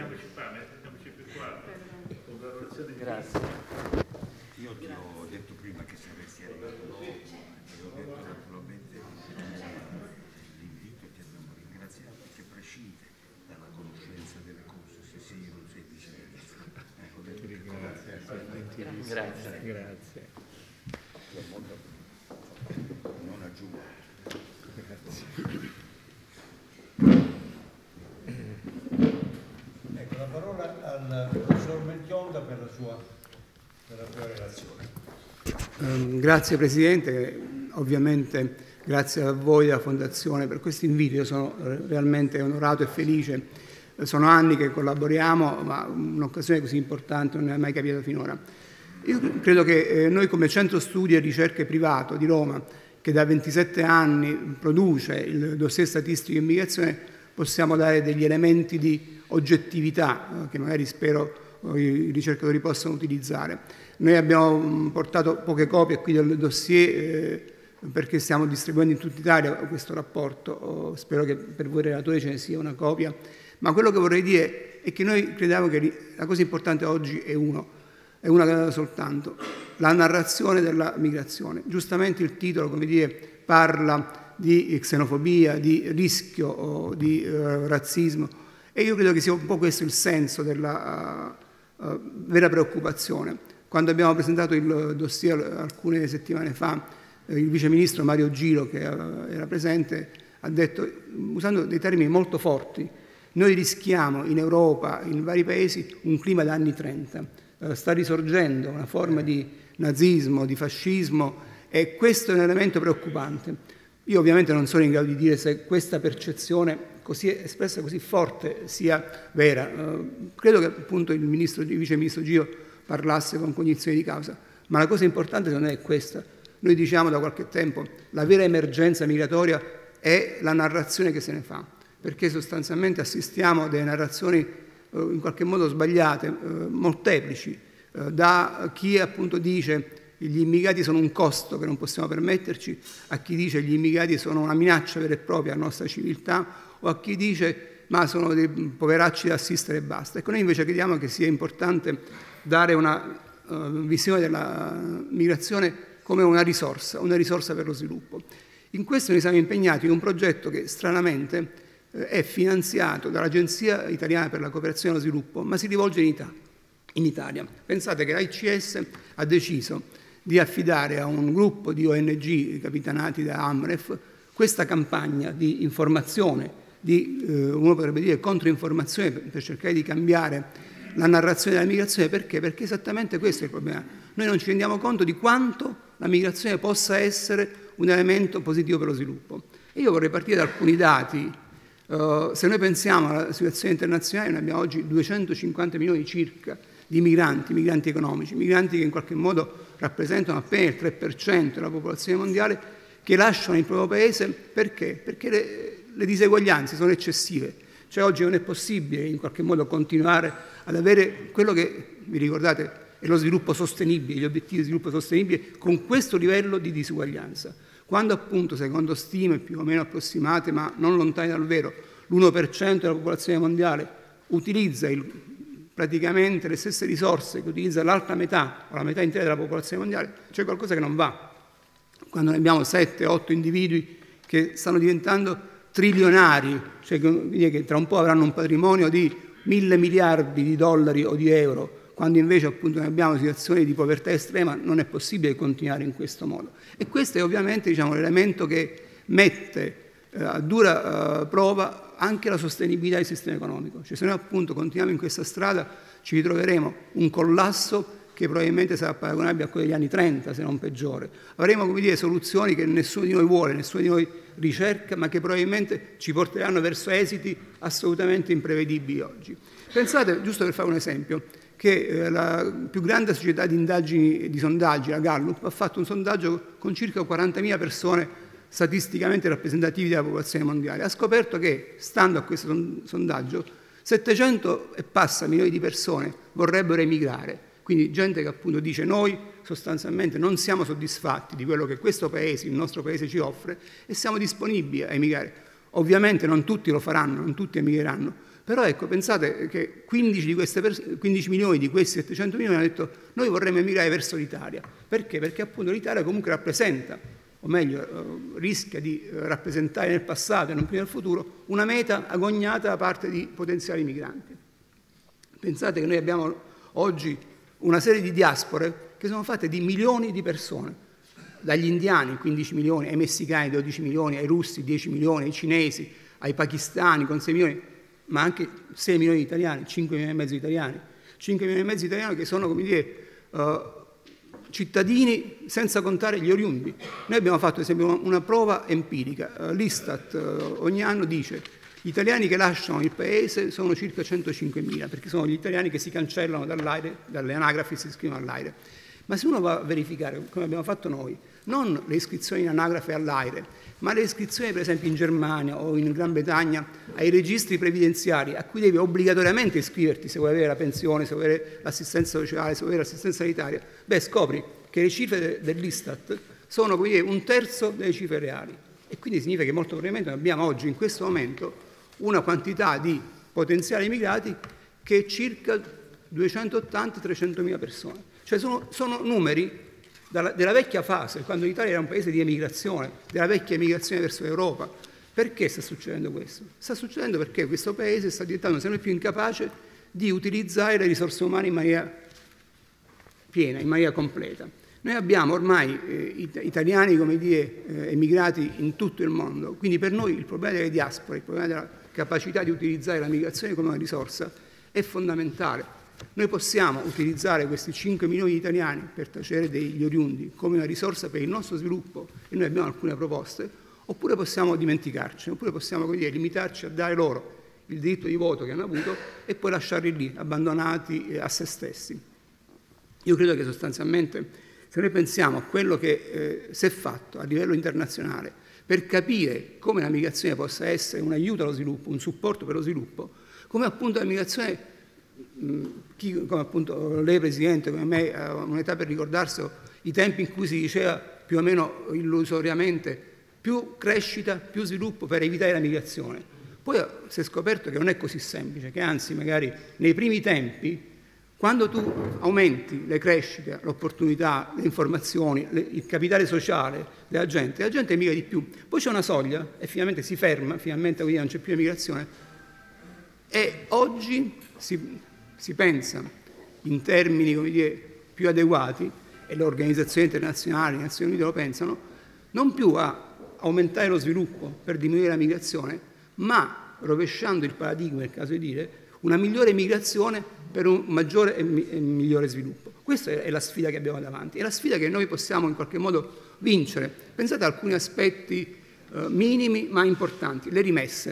Grazie. Io ti ho detto prima che saresti arrivato dopo, ti ho detto naturalmente l'invito, ti abbiamo ringraziato, che prescinde dalla conoscenza delle cose, se sei o non sei viceministro. Ecco, grazie. Grazie. Grazie. Non aggiungo. Ecco, la parola al professor Mentionda per la sua, per la sua relazione. Um, grazie Presidente, ovviamente grazie a voi della Fondazione per questo invito, io sono realmente onorato e felice, sono anni che collaboriamo, ma un'occasione così importante non è mai capitata finora. Io credo che eh, noi come Centro Studi e Ricerche Privato di Roma, che da ventisette anni produce il dossier statistico di immigrazione, possiamo dare degli elementi di oggettività eh, che magari spero eh, i ricercatori possano utilizzare. Noi abbiamo portato poche copie qui del dossier eh, perché stiamo distribuendo in tutta Italia questo rapporto, oh, spero che per voi relatori ce ne sia una copia, ma quello che vorrei dire è che noi crediamo che la cosa importante oggi è uno, è una soltanto, la narrazione della migrazione. Giustamente il titolo, come dire, parla di xenofobia, di rischio o di uh, razzismo e io credo che sia un po' questo il senso della uh, uh, vera preoccupazione. Quando abbiamo presentato il dossier alcune settimane fa, eh, il vice ministro Mario Giro, che uh, era presente, ha detto, usando dei termini molto forti, noi rischiamo in Europa, in vari paesi, un clima da anni trenta. Sta risorgendo una forma di nazismo, di fascismo e questo è un elemento preoccupante. Io ovviamente non sono in grado di dire se questa percezione così espressa, così forte, sia vera. Uh, credo che appunto il, ministro, il vice ministro Giro parlasse con cognizione di causa, ma la cosa importante non è questa. Noi diciamo da qualche tempo la vera emergenza migratoria è la narrazione che se ne fa, perché sostanzialmente assistiamo a delle narrazioni in qualche modo sbagliate, eh, molteplici, eh, da chi appunto dice che gli immigrati sono un costo che non possiamo permetterci, a chi dice che gli immigrati sono una minaccia vera e propria alla nostra civiltà, o a chi dice ma sono dei poveracci da assistere e basta. Ecco, noi invece crediamo che sia importante dare una uh, visione della migrazione come una risorsa, una risorsa per lo sviluppo. In questo noi siamo impegnati in un progetto che stranamente è finanziato dall'Agenzia Italiana per la Cooperazione e lo Sviluppo, ma si rivolge in Italia. In Italia. Pensate che l'A I C S ha deciso di affidare a un gruppo di O N G capitanati da Amref questa campagna di informazione, di, eh, uno potrebbe dire, controinformazione per, per cercare di cambiare la narrazione della migrazione. Perché? Perché esattamente questo è il problema. Noi non ci rendiamo conto di quanto la migrazione possa essere un elemento positivo per lo sviluppo. E io vorrei partire da alcuni dati. Uh, se noi pensiamo alla situazione internazionale, noi abbiamo oggi duecentocinquanta milioni circa di migranti, migranti economici, migranti che in qualche modo rappresentano appena il tre per cento della popolazione mondiale, che lasciano il proprio paese perché? Perché le, le diseguaglianze sono eccessive. Cioè oggi non è possibile in qualche modo continuare ad avere quello che, vi ricordate, è lo sviluppo sostenibile, gli obiettivi di sviluppo sostenibile con questo livello di disuguaglianza. Quando appunto, secondo stime più o meno approssimate, ma non lontane dal vero, l'uno per cento della popolazione mondiale utilizza il, praticamente le stesse risorse che utilizza l'altra metà o la metà intera della popolazione mondiale, c'è qualcosa che non va. Quando ne abbiamo sette otto individui che stanno diventando trilionari, cioè che tra un po' avranno un patrimonio di mille miliardi di dollari o di euro, quando invece appunto ne abbiamo situazioni di povertà estrema, non è possibile continuare in questo modo. E questo è ovviamente, diciamo, l'elemento che mette eh, a dura eh, prova anche la sostenibilità del sistema economico. Cioè, se noi appunto continuiamo in questa strada ci ritroveremo un collasso che probabilmente sarà paragonabile a quello degli anni trenta, se non peggiore. Avremo, come dire, soluzioni che nessuno di noi vuole, nessuno di noi ricerca, ma che probabilmente ci porteranno verso esiti assolutamente imprevedibili oggi. Pensate, giusto per fare un esempio, che eh, la più grande società di indagini, di sondaggi, la Gallup, ha fatto un sondaggio con circa quarantamila persone statisticamente rappresentativi della popolazione mondiale. Ha scoperto che, stando a questo sondaggio, settecento e passa milioni di persone vorrebbero emigrare. Quindi gente che appunto dice noi sostanzialmente non siamo soddisfatti di quello che questo paese, il nostro paese ci offre e siamo disponibili a emigrare. Ovviamente non tutti lo faranno, non tutti emigreranno, Però ecco, pensate che quindici, di queste quindici milioni di questi settecento milioni hanno detto noi vorremmo emigrare verso l'Italia. Perché? Perché appunto l'Italia comunque rappresenta, o meglio eh, rischia di eh, rappresentare nel passato e non più nel futuro, una meta agognata da parte di potenziali migranti. Pensate che noi abbiamo oggi una serie di diaspore che sono fatte di milioni di persone, dagli indiani quindici milioni, ai messicani dodici milioni, ai russi dieci milioni, ai cinesi, ai pakistani con sei milioni, ma anche sei milioni di italiani, cinque milioni e mezzo di italiani, cinque milioni e mezzo di italiani che sono, come dire, uh, cittadini senza contare gli oriundi. Noi abbiamo fatto, ad esempio, una, una prova empirica. Uh, L'Istat uh, ogni anno dice gli italiani che lasciano il paese sono circa centocinquemila, perché sono gli italiani che si cancellano dall'aire, dalle anagrafi si iscrivono all'aire. Ma se uno va a verificare, come abbiamo fatto noi, non le iscrizioni in anagrafe all'aire, ma le iscrizioni per esempio in Germania o in Gran Bretagna ai registri previdenziali a cui devi obbligatoriamente iscriverti se vuoi avere la pensione, se vuoi avere l'assistenza sociale, se vuoi avere l'assistenza sanitaria, beh scopri che le cifre dell'Istat sono come dire, un terzo delle cifre reali e quindi significa che molto probabilmente abbiamo oggi in questo momento una quantità di potenziali immigrati che è circa duecentottanta trecentomila persone. Cioè sono, sono numeri dalla, della vecchia fase, quando l'Italia era un paese di emigrazione, della vecchia emigrazione verso l'Europa. Perché sta succedendo questo? Sta succedendo perché questo paese sta diventando sempre più incapace di utilizzare le risorse umane in maniera piena, in maniera completa. Noi abbiamo ormai eh, italiani, come dire, eh, emigrati in tutto il mondo, quindi per noi il problema delle diaspore, il problema della capacità di utilizzare la migrazione come una risorsa è fondamentale. Noi possiamo utilizzare questi cinque milioni di italiani per tacere degli oriundi come una risorsa per il nostro sviluppo e noi abbiamo alcune proposte, oppure possiamo dimenticarci, oppure possiamo come dire, limitarci a dare loro il diritto di voto che hanno avuto e poi lasciarli lì, abbandonati a se stessi. Io credo che sostanzialmente, se noi pensiamo a quello che eh, si è fatto a livello internazionale per capire come la migrazione possa essere un aiuto allo sviluppo, un supporto per lo sviluppo, come appunto la migrazione, mh, chi, come appunto lei Presidente, come me, ha un'età per ricordarselo, i tempi in cui si diceva più o meno illusoriamente più crescita, più sviluppo per evitare la migrazione. Poi si è scoperto che non è così semplice, che anzi magari nei primi tempi, quando tu aumenti le crescite, l'opportunità, le informazioni, le, il capitale sociale della gente, la gente emigra di più. Poi c'è una soglia e finalmente si ferma, finalmente non c'è più emigrazione. E oggi si, si pensa in termini come dire, più adeguati, e le organizzazioni internazionali, le Nazioni Unite lo pensano, non più a aumentare lo sviluppo per diminuire la migrazione, ma rovesciando il paradigma, è il caso di dire, una migliore migrazione per un maggiore e, mi- e migliore sviluppo. Questa è la sfida che abbiamo davanti, è la sfida che noi possiamo in qualche modo vincere. Pensate a alcuni aspetti eh, minimi ma importanti, le rimesse.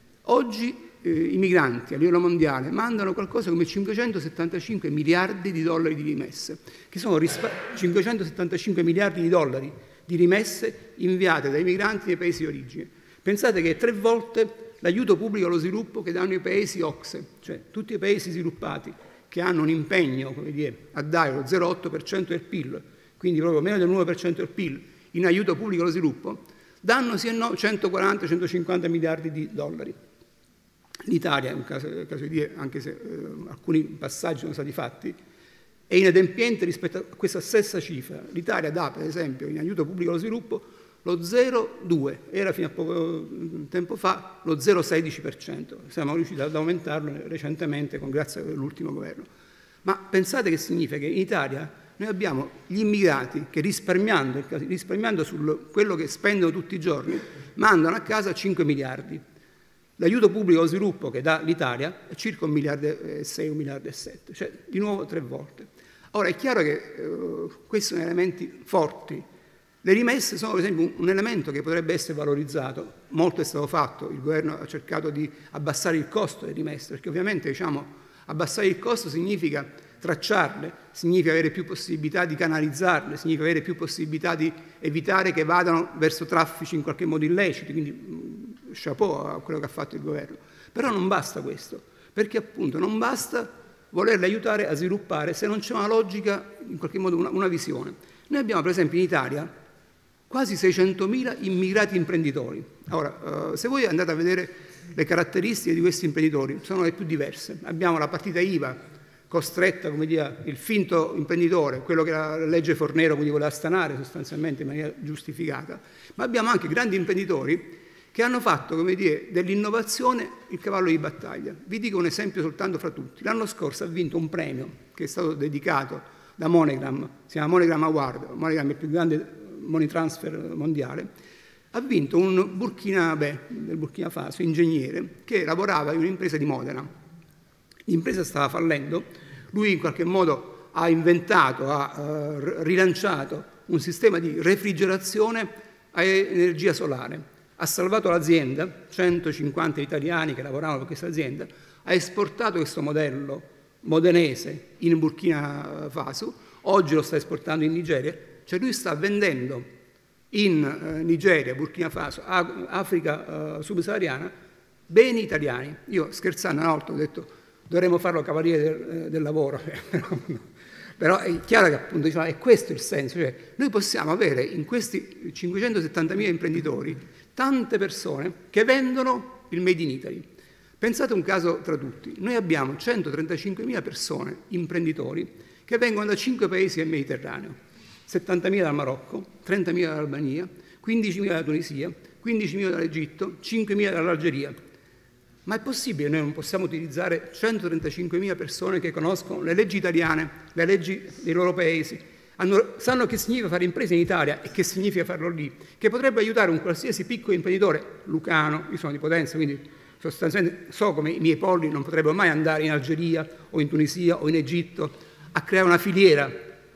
Oggi eh, i migranti a livello mondiale mandano qualcosa come cinquecentosettantacinque miliardi di dollari di rimesse, che sono rispa- cinquecentosettantacinque miliardi di dollari di rimesse inviate dai migranti nei paesi di origine. Pensate che è tre volte l'aiuto pubblico allo sviluppo che danno i paesi O C S E, cioè tutti i paesi sviluppati che hanno un impegno, come dire, a dare lo zero virgola otto per cento del P I L, quindi proprio meno del nove per cento del P I L, in aiuto pubblico allo sviluppo, danno sì e no centoquaranta centocinquanta miliardi di dollari. L'Italia, in caso, in caso di dire, anche se eh, alcuni passaggi sono stati fatti, è inadempiente rispetto a questa stessa cifra. L'Italia dà, per esempio, in aiuto pubblico allo sviluppo lo zero virgola due, era fino a poco tempo fa lo zero virgola sedici per cento. Siamo riusciti ad aumentarlo recentemente con grazie all'ultimo governo. Ma pensate che significa che in Italia noi abbiamo gli immigrati che risparmiando, risparmiando su quello che spendono tutti i giorni, mandano a casa cinque miliardi. L'aiuto pubblico allo sviluppo che dà l'Italia è circa un miliardo e sei, un miliardo e sette, cioè di nuovo tre volte. Ora è chiaro che eh, questi sono elementi forti. Le rimesse sono per esempio un elemento che potrebbe essere valorizzato, molto è stato fatto, il governo ha cercato di abbassare il costo delle rimesse, perché ovviamente diciamo, abbassare il costo significa tracciarle, significa avere più possibilità di canalizzarle, significa avere più possibilità di evitare che vadano verso traffici in qualche modo illeciti, quindi chapeau a quello che ha fatto il governo. Però non basta questo, perché appunto non basta volerle aiutare a sviluppare se non c'è una logica, in qualche modo una, una visione. Noi abbiamo per esempio in Italia quasi seicentomila immigrati imprenditori. Ora, uh, se voi andate a vedere le caratteristiche di questi imprenditori sono le più diverse. Abbiamo la partita I V A costretta, come dire, il finto imprenditore, quello che la legge Fornero quindi voleva stanare sostanzialmente in maniera giustificata, ma abbiamo anche grandi imprenditori che hanno fatto, come dire, dell'innovazione il cavallo di battaglia. Vi dico un esempio soltanto fra tutti. L'anno scorso ha vinto un premio che è stato dedicato da MoneyGram, si chiama MoneyGram Award, MoneyGram è il più grande money transfer mondiale. Ha vinto un burkinabè, del Burkina Faso, ingegnere, che lavorava in un'impresa di Modena. L'impresa stava fallendo, lui in qualche modo ha inventato, ha uh, rilanciato un sistema di refrigerazione a energia solare. Ha salvato l'azienda, centocinquanta italiani che lavoravano per questa azienda, ha esportato questo modello modenese in Burkina Faso, oggi lo sta esportando in Nigeria, cioè lui sta vendendo in eh, Nigeria, Burkina Faso, Africa eh, subsahariana, beni italiani. Io scherzando una volta ho detto dovremmo farlo cavaliere del, del lavoro, però è chiaro che appunto diciamo, è questo il senso, cioè noi possiamo avere in questi cinquecentosettantamila imprenditori tante persone che vendono il Made in Italy. Pensate un caso tra tutti, noi abbiamo centotrentacinquemila persone, imprenditori, che vengono da cinque paesi del Mediterraneo, settantamila dal Marocco, trentamila dall'Albania, quindicimila dalla Tunisia, quindicimila dall'Egitto, cinquemila dall'Algeria. Ma è possibile noi non possiamo utilizzare centotrentacinquemila persone che conoscono le leggi italiane, le leggi dei loro paesi, hanno, sanno che significa fare imprese in Italia e che significa farlo lì, che potrebbe aiutare un qualsiasi piccolo imprenditore lucano, io sono di Potenza, quindi sostanzialmente so come i miei polli non potrebbero mai andare in Algeria o in Tunisia o in Egitto a creare una filiera,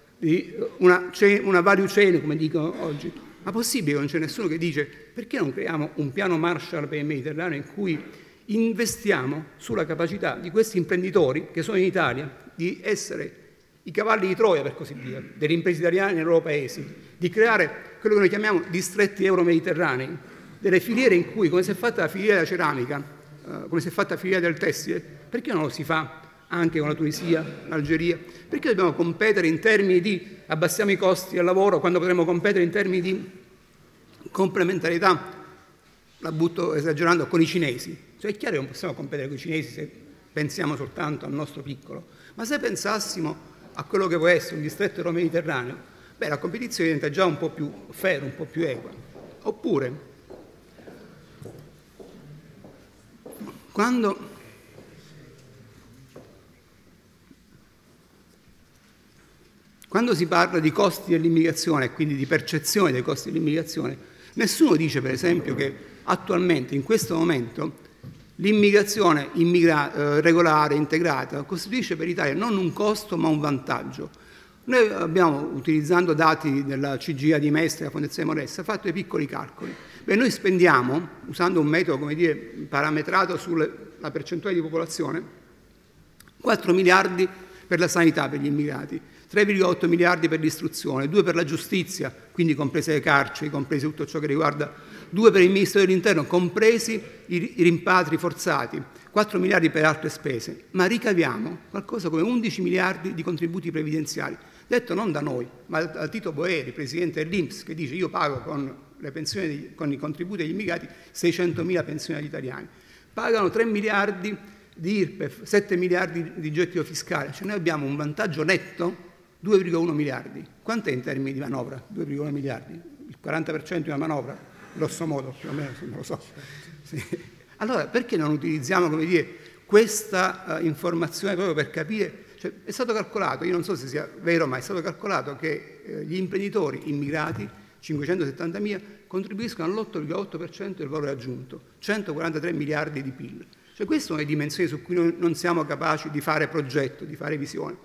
una, una value chain, come dicono oggi. Ma possibile che non c'è nessuno che dice perché non creiamo un piano Marshall per il Mediterraneo in cui investiamo sulla capacità di questi imprenditori che sono in Italia di essere i cavalli di Troia, per così dire, delle imprese italiane nei loro paesi, di creare quello che noi chiamiamo distretti euro-mediterranei, delle filiere in cui, come si è fatta la filiera della ceramica, eh, come si è fatta la filiera del tessile, perché non lo si fa anche con la Tunisia, l'Algeria? Perché dobbiamo competere in termini di abbassiamo i costi del lavoro quando potremmo competere in termini di complementarietà, la butto esagerando, con i cinesi? Cioè è chiaro che non possiamo competere con i cinesi se pensiamo soltanto al nostro piccolo, ma se pensassimo a quello che può essere un distretto euro-mediterraneo, beh, la competizione diventa già un po' più fair, un po' più equa. Oppure, quando, quando si parla di costi dell'immigrazione e quindi di percezione dei costi dell'immigrazione, nessuno dice, per esempio, che attualmente, in questo momento, l'immigrazione immigra- eh, regolare, integrata, costituisce per l'Italia non un costo ma un vantaggio. Noi abbiamo, utilizzando dati della C G I A di Mestre e della Fondazione Moressa, fatto dei piccoli calcoli. Beh, noi spendiamo, usando un metodo come dire, parametrato sulla percentuale di popolazione, quattro miliardi per la sanità per gli immigrati, tre virgola otto miliardi per l'istruzione, due per la giustizia, quindi comprese le carceri, compresi tutto ciò che riguarda, due per il Ministero dell'Interno, compresi i rimpatri forzati, quattro miliardi per altre spese, ma ricaviamo qualcosa come undici miliardi di contributi previdenziali, detto non da noi, ma da Tito Boeri, presidente dell'I N P S, che dice io pago con, le pensioni degli, con i contributi degli immigrati seicentomila pensioni agli italiani, pagano tre miliardi di I R P E F, sette miliardi di gettito fiscale, cioè noi abbiamo un vantaggio netto due virgola uno miliardi. Quant'è in termini di manovra? due virgola uno miliardi? Il quaranta per cento di una manovra? Grosso modo, più o meno, non lo so. Sì. Allora, perché non utilizziamo, come dire, questa uh, informazione proprio per capire? Cioè, è stato calcolato, io non so se sia vero, ma è stato calcolato che eh, gli imprenditori immigrati, cinquecentosettantamila, contribuiscono all'otto virgola otto per cento del valore aggiunto, centoquarantatré miliardi di P I L. Cioè, queste sono le dimensioni su cui noi non siamo capaci di fare progetto, di fare visione.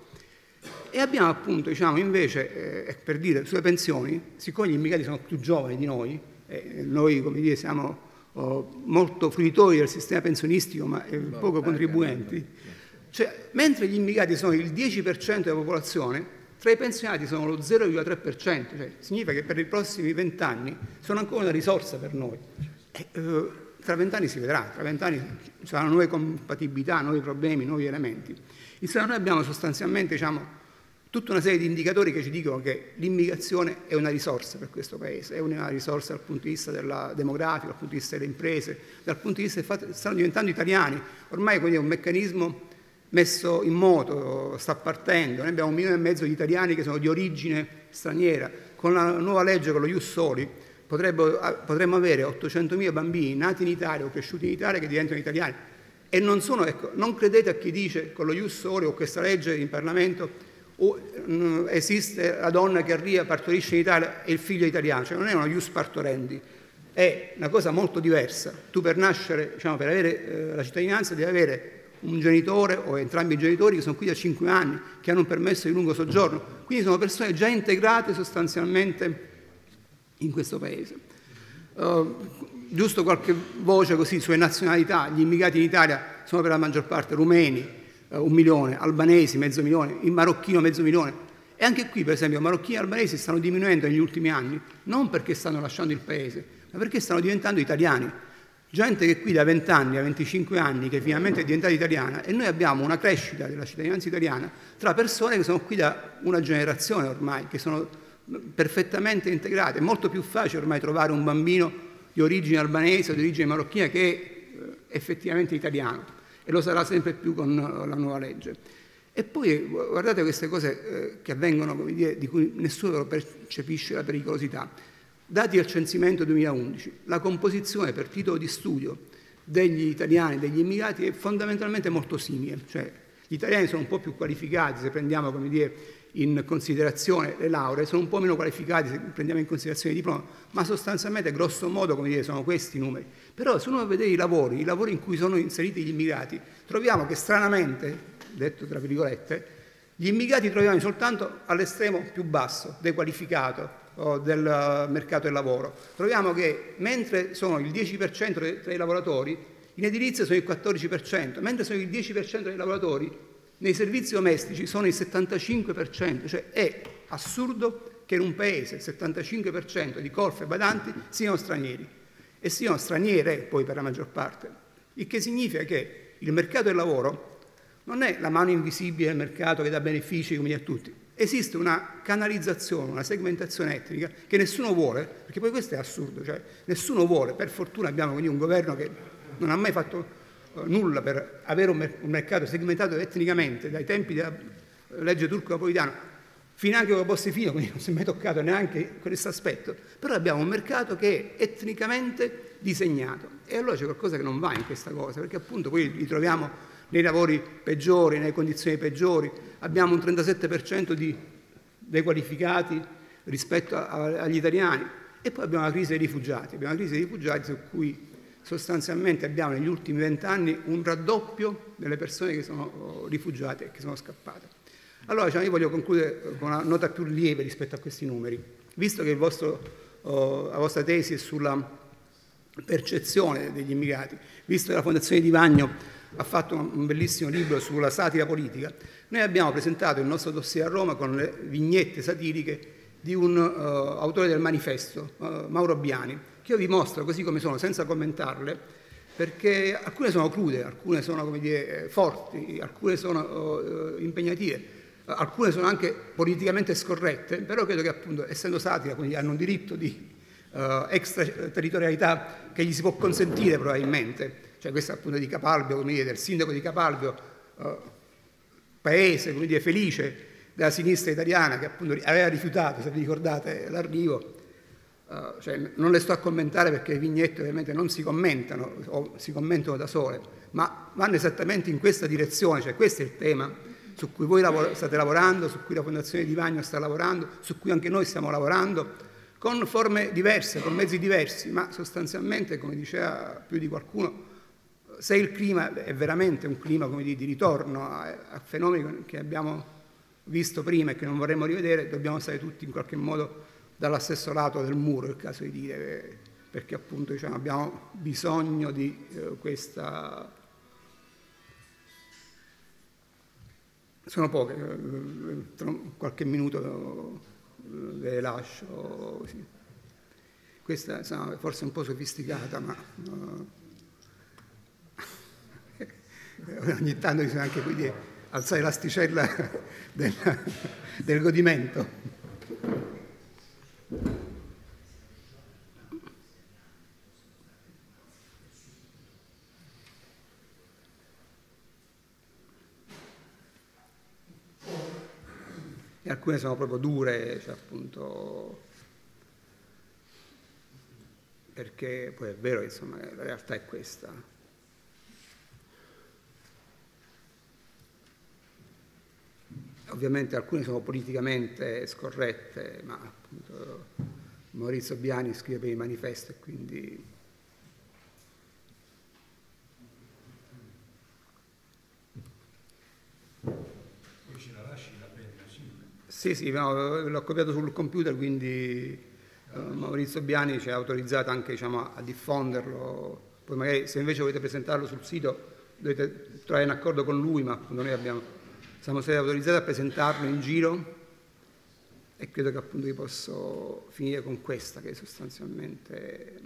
E abbiamo appunto, diciamo, invece, eh, per dire, sulle pensioni, siccome gli immigrati sono più giovani di noi, eh, noi, come dire, siamo oh, molto fruitori del sistema pensionistico, ma eh, poco contribuenti, cioè, mentre gli immigrati sono il dieci per cento della popolazione, tra i pensionati sono lo zero virgola tre per cento, cioè significa che per i prossimi vent'anni sono ancora una risorsa per noi. E, eh, tra vent'anni si vedrà, tra vent'anni ci saranno nuove compatibilità, nuovi problemi, nuovi elementi. Insomma, noi abbiamo sostanzialmente, diciamo, tutta una serie di indicatori che ci dicono che l'immigrazione è una risorsa per questo Paese, è una risorsa dal punto di vista della demografico, dal punto di vista delle imprese, dal punto di vista del fatto che stanno diventando italiani. Ormai è un meccanismo messo in moto, sta partendo. Noi abbiamo un milione e mezzo di italiani che sono di origine straniera. Con la nuova legge, con lo Ius Soli, potremmo avere ottocentomila bambini nati in Italia o cresciuti in Italia che diventano italiani. E non sono, ecco, non credete a chi dice con lo Ius Soli o questa legge in Parlamento o, mh, esiste la donna che arriva, partorisce in Italia e il figlio è italiano, cioè non è una Ius Partorendi, è una cosa molto diversa. Tu per nascere, diciamo, per avere eh, la cittadinanza devi avere un genitore o entrambi i genitori che sono qui da cinque anni, che hanno un permesso di lungo soggiorno, quindi sono persone già integrate sostanzialmente in questo Paese. Uh, giusto qualche voce così sulle nazionalità: gli immigrati in Italia sono per la maggior parte rumeni, uh, un milione, albanesi mezzo milione, il marocchino mezzo milione, e anche qui per esempio marocchini e albanesi stanno diminuendo negli ultimi anni, non perché stanno lasciando il Paese, ma perché stanno diventando italiani. Gente che qui da venti anni a venticinque anni che finalmente è diventata italiana, e noi abbiamo una crescita della cittadinanza italiana tra persone che sono qui da una generazione ormai, che sono perfettamente integrate. È molto più facile ormai trovare un bambino di origine albanese o di origine marocchina che è effettivamente italiano, e lo sarà sempre più con la nuova legge. E poi guardate queste cose che avvengono, come dire, di cui nessuno percepisce la pericolosità. Dati del censimento duemilaundici, la composizione per titolo di studio degli italiani, degli immigrati, è fondamentalmente molto simile. Cioè, gli italiani sono un po' più qualificati, se prendiamo, come dire, in considerazione le lauree, sono un po' meno qualificati se prendiamo in considerazione i diplomi, ma sostanzialmente, grosso modo, come dire, sono questi i numeri. Però se uno va a vedere i lavori, i lavori in cui sono inseriti gli immigrati, troviamo che stranamente, detto tra virgolette, gli immigrati troviamo soltanto all'estremo più basso, dequalificato, del mercato del lavoro. Troviamo che mentre sono il dieci per cento tra i lavoratori, in edilizia sono il quattordici per cento, mentre sono il dieci per cento dei lavoratori, nei servizi domestici sono il settantacinque per cento. Cioè è assurdo che in un paese il settantacinque per cento di colf e badanti siano stranieri, e siano straniere poi per la maggior parte, il che significa che il mercato del lavoro non è la mano invisibile del mercato che dà benefici come a tutti. Esiste una canalizzazione, una segmentazione etnica che nessuno vuole, perché poi questo è assurdo, cioè nessuno vuole. Per fortuna abbiamo quindi un governo che non ha mai fatto uh, nulla per avere un, mer- un mercato segmentato etnicamente dai tempi della legge turco-napolitana fino anche con la Bossi-Fini, quindi non si è mai toccato neanche questo aspetto. Però abbiamo un mercato che è etnicamente disegnato, e allora c'è qualcosa che non va in questa cosa, perché appunto poi li troviamo nei lavori peggiori, nelle condizioni peggiori. Abbiamo un trentasette per cento di dequalificati rispetto a, a, agli italiani, e poi abbiamo la crisi dei rifugiati. Abbiamo una crisi dei rifugiati su cui sostanzialmente abbiamo negli ultimi vent'anni un raddoppio delle persone che sono rifugiate e che sono scappate. Allora, diciamo, io voglio concludere con una nota più lieve rispetto a questi numeri. Visto che il vostro, oh, la vostra tesi è sulla percezione degli immigrati, visto che la Fondazione Di Vagno ha fatto un bellissimo libro sulla satira politica, noi abbiamo presentato il nostro dossier a Roma con le vignette satiriche di un uh, autore del Manifesto, uh, Mauro Biani, che io vi mostro così come sono, senza commentarle, perché alcune sono crude, alcune sono, come dire, forti, alcune sono uh, impegnative, uh, alcune sono anche politicamente scorrette, però credo che appunto, essendo satira, quindi hanno un diritto di uh, extraterritorialità che gli si può consentire probabilmente. Cioè questa appunto di Capalbio, come dire, del sindaco di Capalbio, uh, paese, come dire, felice della sinistra italiana, che appunto aveva rifiutato, se vi ricordate, l'arrivo. Uh, cioè, non le sto a commentare perché le vignette ovviamente non si commentano o si commentano da sole, ma vanno esattamente in questa direzione. Cioè questo è il tema su cui voi lavor- state lavorando, su cui la Fondazione Di Vagno sta lavorando, su cui anche noi stiamo lavorando, con forme diverse, con mezzi diversi, ma sostanzialmente, come diceva più di qualcuno, se il clima è veramente un clima, come dire, di ritorno a, a fenomeni che abbiamo visto prima e che non vorremmo rivedere, dobbiamo stare tutti in qualche modo dallo stesso lato del muro, è il caso di dire, perché appunto, diciamo, abbiamo bisogno di eh, questa... Sono poche, eh, tra qualche minuto ve le lascio. Sì. Questa insomma, forse è un po' sofisticata, ma... Uh, ogni tanto bisogna anche quindi alzare l'asticella del, del godimento. E alcune sono proprio dure, cioè appunto, perché poi è vero che insomma, la realtà è questa. Ovviamente alcune sono politicamente scorrette, ma appunto Maurizio Biani scrive per il manifesto e quindi... Poi ce la lasci la penna, sì. Sì, sì, no, l'ho copiato sul computer, quindi uh, Maurizio Biani ci ha autorizzato anche diciamo, a diffonderlo. Poi magari se invece volete presentarlo sul sito dovete trovare un accordo con lui, ma appunto noi abbiamo, siamo stati autorizzati a presentarlo in giro e credo che appunto io posso finire con questa, che sostanzialmente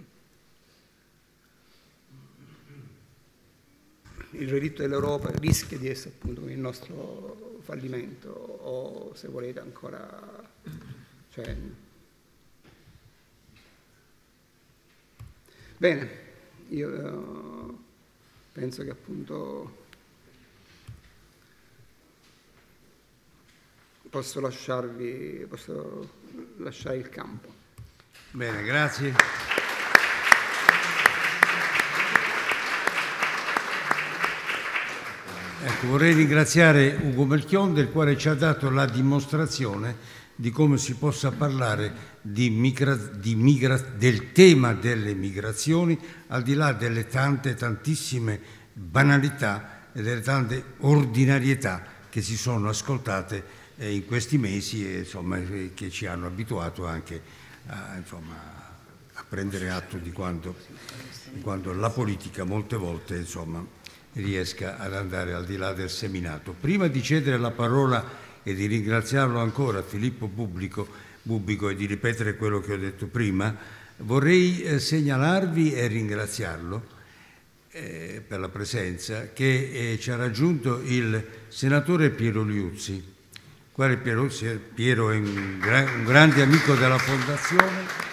il relitto dell'Europa rischia di essere appunto il nostro fallimento, o se volete ancora, cioè... Bene, io uh, penso che appunto posso lasciarvi, posso lasciare il campo. Bene, grazie. Ecco, vorrei ringraziare Ugo Melchion, del quale ci ha dato la dimostrazione di come si possa parlare di migra, di migra, del tema delle migrazioni, al di là delle tante, tantissime banalità e delle tante ordinarietà che si sono ascoltate eh, in questi mesi e insomma, eh, che ci hanno abituato anche a, insomma, a prendere atto di quanto, di quanto la politica molte volte insomma, riesca ad andare al di là del seminato. Prima di cedere la parola e di ringraziarlo ancora a Filippo Bubbico, Bubbico e di ripetere quello che ho detto prima, vorrei eh, segnalarvi e ringraziarlo eh, per la presenza che eh, ci ha raggiunto il senatore Piero Liuzzi. Quale Piero, Piero è un, gra un grande amico della Fondazione.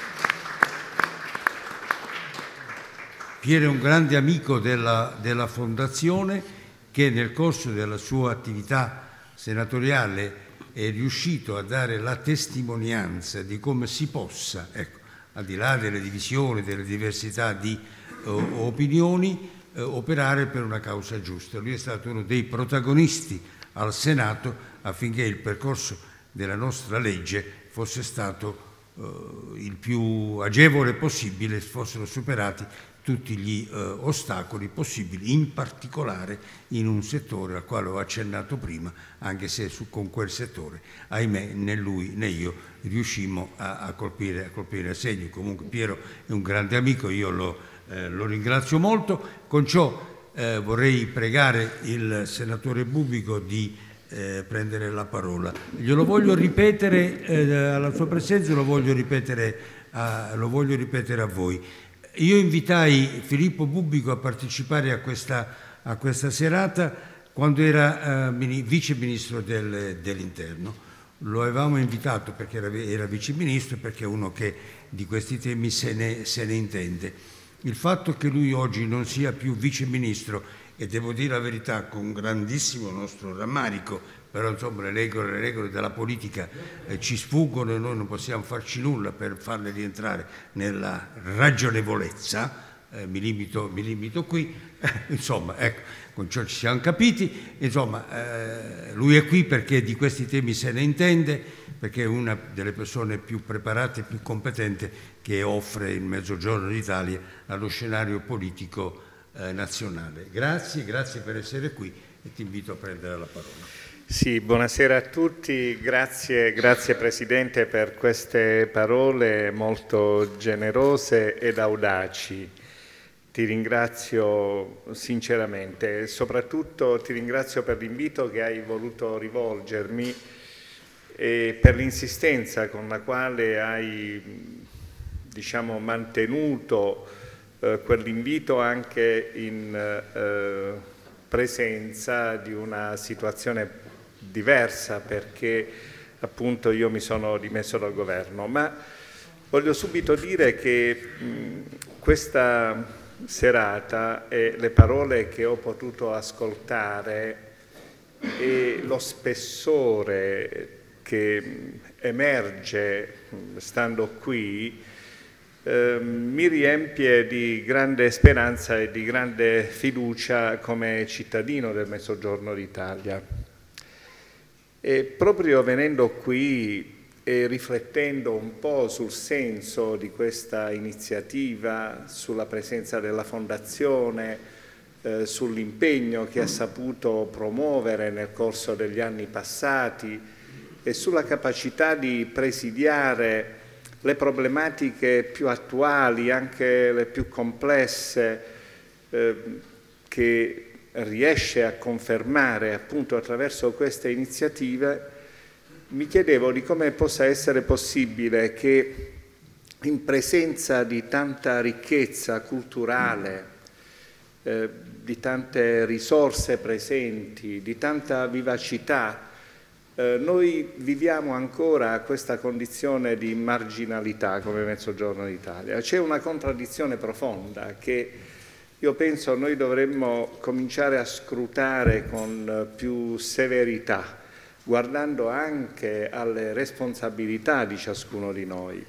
Piero è un grande amico della, della Fondazione che nel corso della sua attività senatoriale è riuscito a dare la testimonianza di come si possa, ecco, al di là delle divisioni, delle diversità di uh, opinioni, uh, operare per una causa giusta. Lui è stato uno dei protagonisti al Senato affinché il percorso della nostra legge fosse stato uh, il più agevole possibile, fossero superati tutti gli eh, ostacoli possibili, in particolare in un settore al quale ho accennato prima, anche se su, con quel settore, ahimè, né lui né io riuscimmo a, a, colpire, a colpire a segno. Comunque Piero è un grande amico, io lo, eh, lo ringrazio molto. Con ciò eh, vorrei pregare il senatore Bubbico di eh, prendere la parola. Glielo voglio ripetere, eh, alla sua presenza lo voglio ripetere a, lo voglio ripetere a voi. Io invitai Filippo Bubbico a partecipare a questa, a questa serata quando era uh, vice ministro del, dell'Interno. Lo avevamo invitato perché era, era vice ministro e perché è uno che di questi temi se ne, se ne intende. Il fatto che lui oggi non sia più vice ministro, e devo dire la verità con grandissimo nostro rammarico, però insomma le regole, le regole della politica eh, ci sfuggono e noi non possiamo farci nulla per farle rientrare nella ragionevolezza, eh, mi, limito, mi limito qui, insomma ecco, con ciò ci siamo capiti, insomma eh, lui è qui perché di questi temi se ne intende, perché è una delle persone più preparate e più competenti che offre il Mezzogiorno d'Italia allo scenario politico eh, nazionale. Grazie, grazie per essere qui e ti invito a prendere la parola. Sì, buonasera a tutti, grazie, grazie Presidente per queste parole molto generose ed audaci. Ti ringrazio sinceramente e soprattutto ti ringrazio per l'invito che hai voluto rivolgermi e per l'insistenza con la quale hai, diciamo, mantenuto eh, quell'invito anche in... Eh, presenza di una situazione diversa, perché appunto io mi sono dimesso dal governo, ma voglio subito dire che mh, questa serata e le parole che ho potuto ascoltare e lo spessore che emerge stando qui eh, mi riempie di grande speranza e di grande fiducia come cittadino del Mezzogiorno d'Italia. E proprio venendo qui e riflettendo un po' sul senso di questa iniziativa, sulla presenza della Fondazione, eh, sull'impegno che ha saputo promuovere nel corso degli anni passati e sulla capacità di presidiare le problematiche più attuali, anche le più complesse, eh, che riesce a confermare appunto attraverso queste iniziative, mi chiedevo di come possa essere possibile che in presenza di tanta ricchezza culturale, eh, di tante risorse presenti, di tanta vivacità, eh, noi viviamo ancora questa condizione di marginalità come Mezzogiorno d'Italia. C'è una contraddizione profonda che io penso noi dovremmo cominciare a scrutare con più severità, guardando anche alle responsabilità di ciascuno di noi,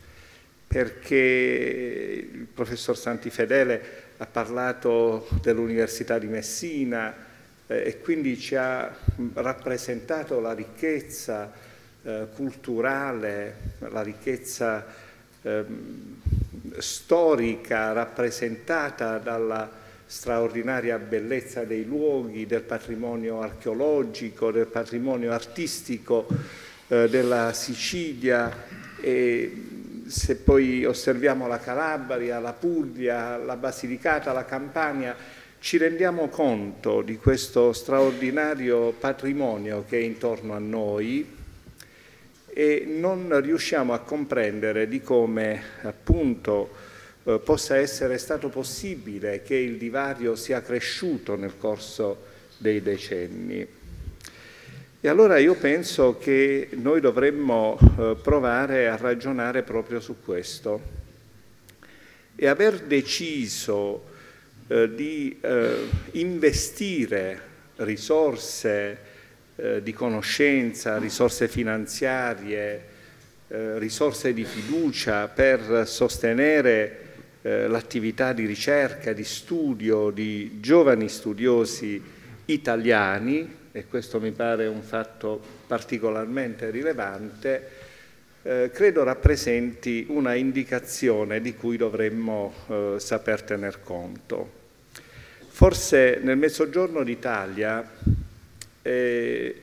perché il professor Santifedele ha parlato dell'Università di Messina eh, e quindi ci ha rappresentato la ricchezza eh, culturale, la ricchezza eh, storica rappresentata dalla straordinaria bellezza dei luoghi, del patrimonio archeologico, del patrimonio artistico eh, della Sicilia, e se poi osserviamo la Calabria, la Puglia, la Basilicata, la Campania, ci rendiamo conto di questo straordinario patrimonio che è intorno a noi e non riusciamo a comprendere di come appunto eh, possa essere stato possibile che il divario sia cresciuto nel corso dei decenni. E allora io penso che noi dovremmo eh, provare a ragionare proprio su questo e aver deciso eh, di eh, investire risorse eh, di conoscenza, risorse finanziarie, eh, risorse di fiducia per sostenere eh, l'attività di ricerca, di studio di giovani studiosi italiani, e questo mi pare un fatto particolarmente rilevante, eh, credo rappresenti una indicazione di cui dovremmo eh, saper tener conto. Forse nel Mezzogiorno d'Italia eh,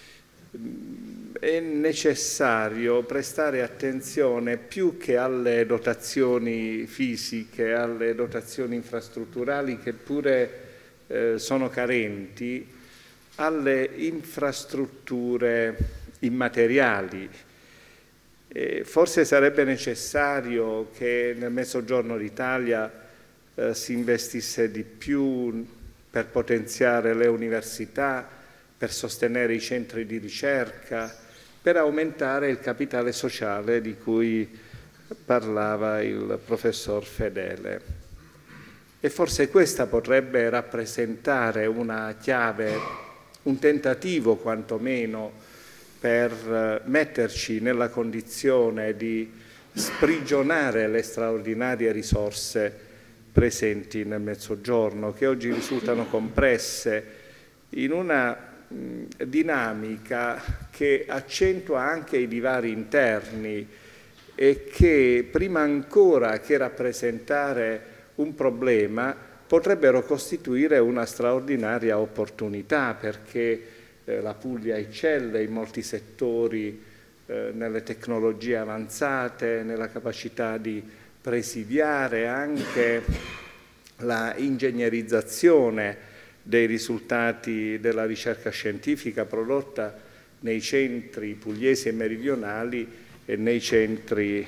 è necessario prestare attenzione più che alle dotazioni fisiche, alle dotazioni infrastrutturali che pure eh, sono carenti, alle infrastrutture immateriali. E forse sarebbe necessario che nel Mezzogiorno d'Italia eh, si investisse di più per potenziare le università, per sostenere i centri di ricerca, per aumentare il capitale sociale di cui parlava il professor Fedele. E forse questa potrebbe rappresentare una chiave, un tentativo quantomeno per metterci nella condizione di sprigionare le straordinarie risorse presenti nel Mezzogiorno, che oggi risultano compresse in una mh, dinamica che accentua anche i divari interni e che prima ancora che rappresentare un problema potrebbero costituire una straordinaria opportunità, perché eh, la Puglia eccelle in molti settori, eh, nelle tecnologie avanzate, nella capacità di presidiare anche la ingegnerizzazione dei risultati della ricerca scientifica prodotta nei centri pugliesi e meridionali e nei centri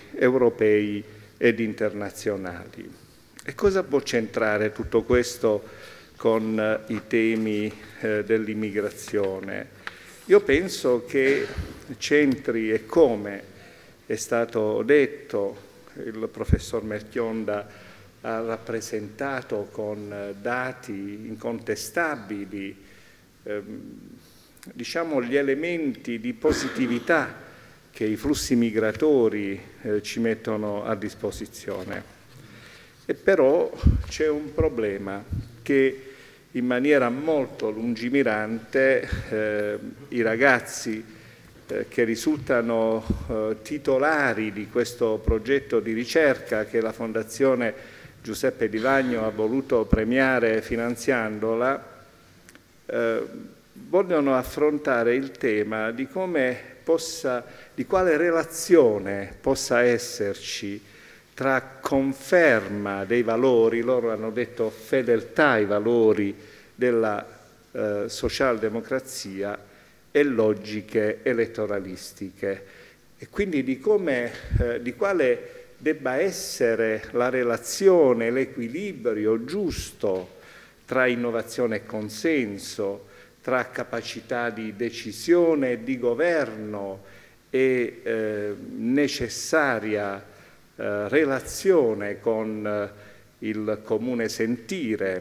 europei ed internazionali. E cosa può c'entrare tutto questo con eh, i temi eh, dell'immigrazione. Io penso che c'entri, e come è stato detto, il professor Melchionda ha rappresentato con dati incontestabili ehm, diciamo, gli elementi di positività che i flussi migratori eh, ci mettono a disposizione. E però c'è un problema che in maniera molto lungimirante eh, i ragazzi eh, che risultano eh, titolari di questo progetto di ricerca che la Fondazione Giuseppe Di Vagno ha voluto premiare finanziandola, eh, vogliono affrontare il tema di come possa, di quale relazione possa esserci tra conferma dei valori, loro hanno detto fedeltà ai valori della eh, socialdemocrazia, e logiche elettoralistiche, e quindi di come, eh, di quale debba essere la relazione, l'equilibrio giusto tra innovazione e consenso, tra capacità di decisione e di governo e eh, necessaria eh, relazione con eh, il comune sentire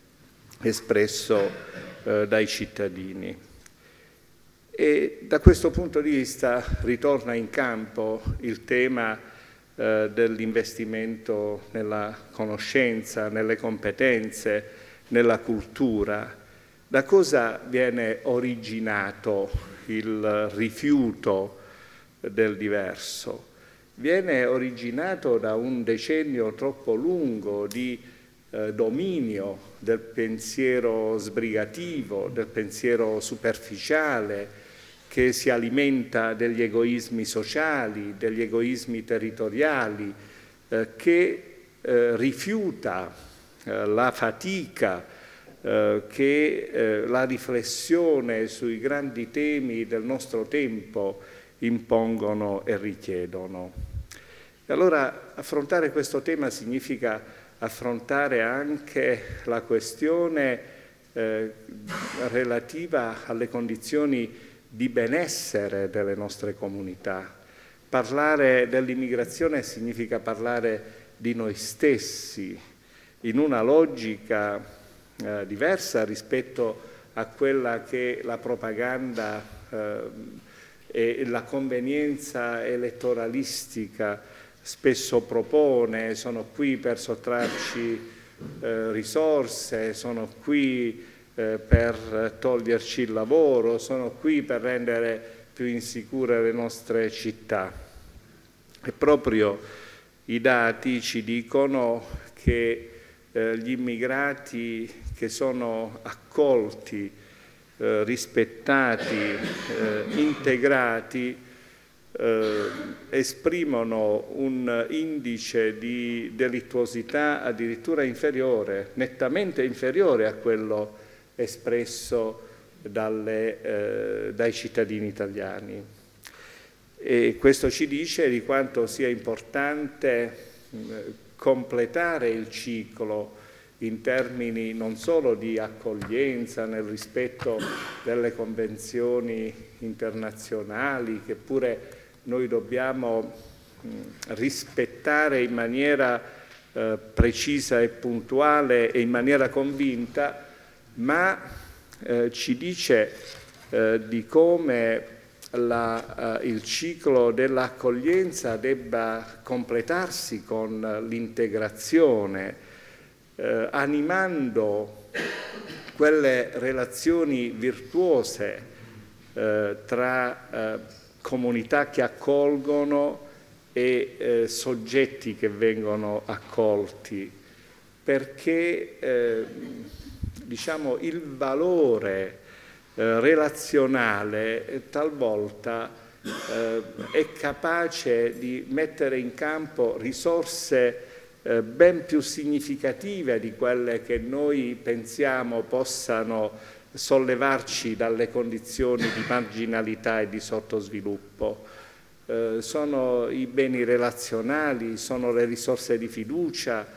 espresso eh, dai cittadini. E da questo punto di vista ritorna in campo il tema eh, dell'investimento nella conoscenza, nelle competenze, nella cultura. Da cosa viene originato il rifiuto del diverso? Viene originato da un decennio troppo lungo di eh, dominio del pensiero sbrigativo, del pensiero superficiale, che si alimenta degli egoismi sociali, degli egoismi territoriali, eh, che eh, rifiuta eh, la fatica, Eh, che eh, la riflessione sui grandi temi del nostro tempo impongono e richiedono. E allora affrontare questo tema significa affrontare anche la questione eh, relativa alle condizioni di benessere delle nostre comunità. Parlare dell'immigrazione significa parlare di noi stessi, in una logica Eh, diversa rispetto a quella che la propaganda eh, e la convenienza elettoralistica spesso propone. Sono qui per sottrarci eh, risorse, sono qui eh, per toglierci il lavoro, sono qui per rendere più insicure le nostre città. E proprio i dati ci dicono che eh, gli immigrati che sono accolti, eh, rispettati, eh, integrati, eh, esprimono un indice di delittuosità addirittura inferiore, nettamente inferiore a quello espresso dalle, eh, dai cittadini italiani. E questo ci dice di quanto sia importante eh, completare il ciclo in termini non solo di accoglienza nel rispetto delle convenzioni internazionali, che pure noi dobbiamo rispettare in maniera eh, precisa e puntuale e in maniera convinta, ma eh, ci dice eh, di come la, eh, il ciclo dell'accoglienza debba completarsi con l'integrazione, Eh, animando quelle relazioni virtuose eh, tra eh, comunità che accolgono e eh, soggetti che vengono accolti, perché eh, diciamo, il valore eh, relazionale eh, talvolta eh, è capace di mettere in campo risorse Eh, ben più significative di quelle che noi pensiamo possano sollevarci dalle condizioni di marginalità e di sottosviluppo. Eh, sono i beni relazionali, sono le risorse di fiducia,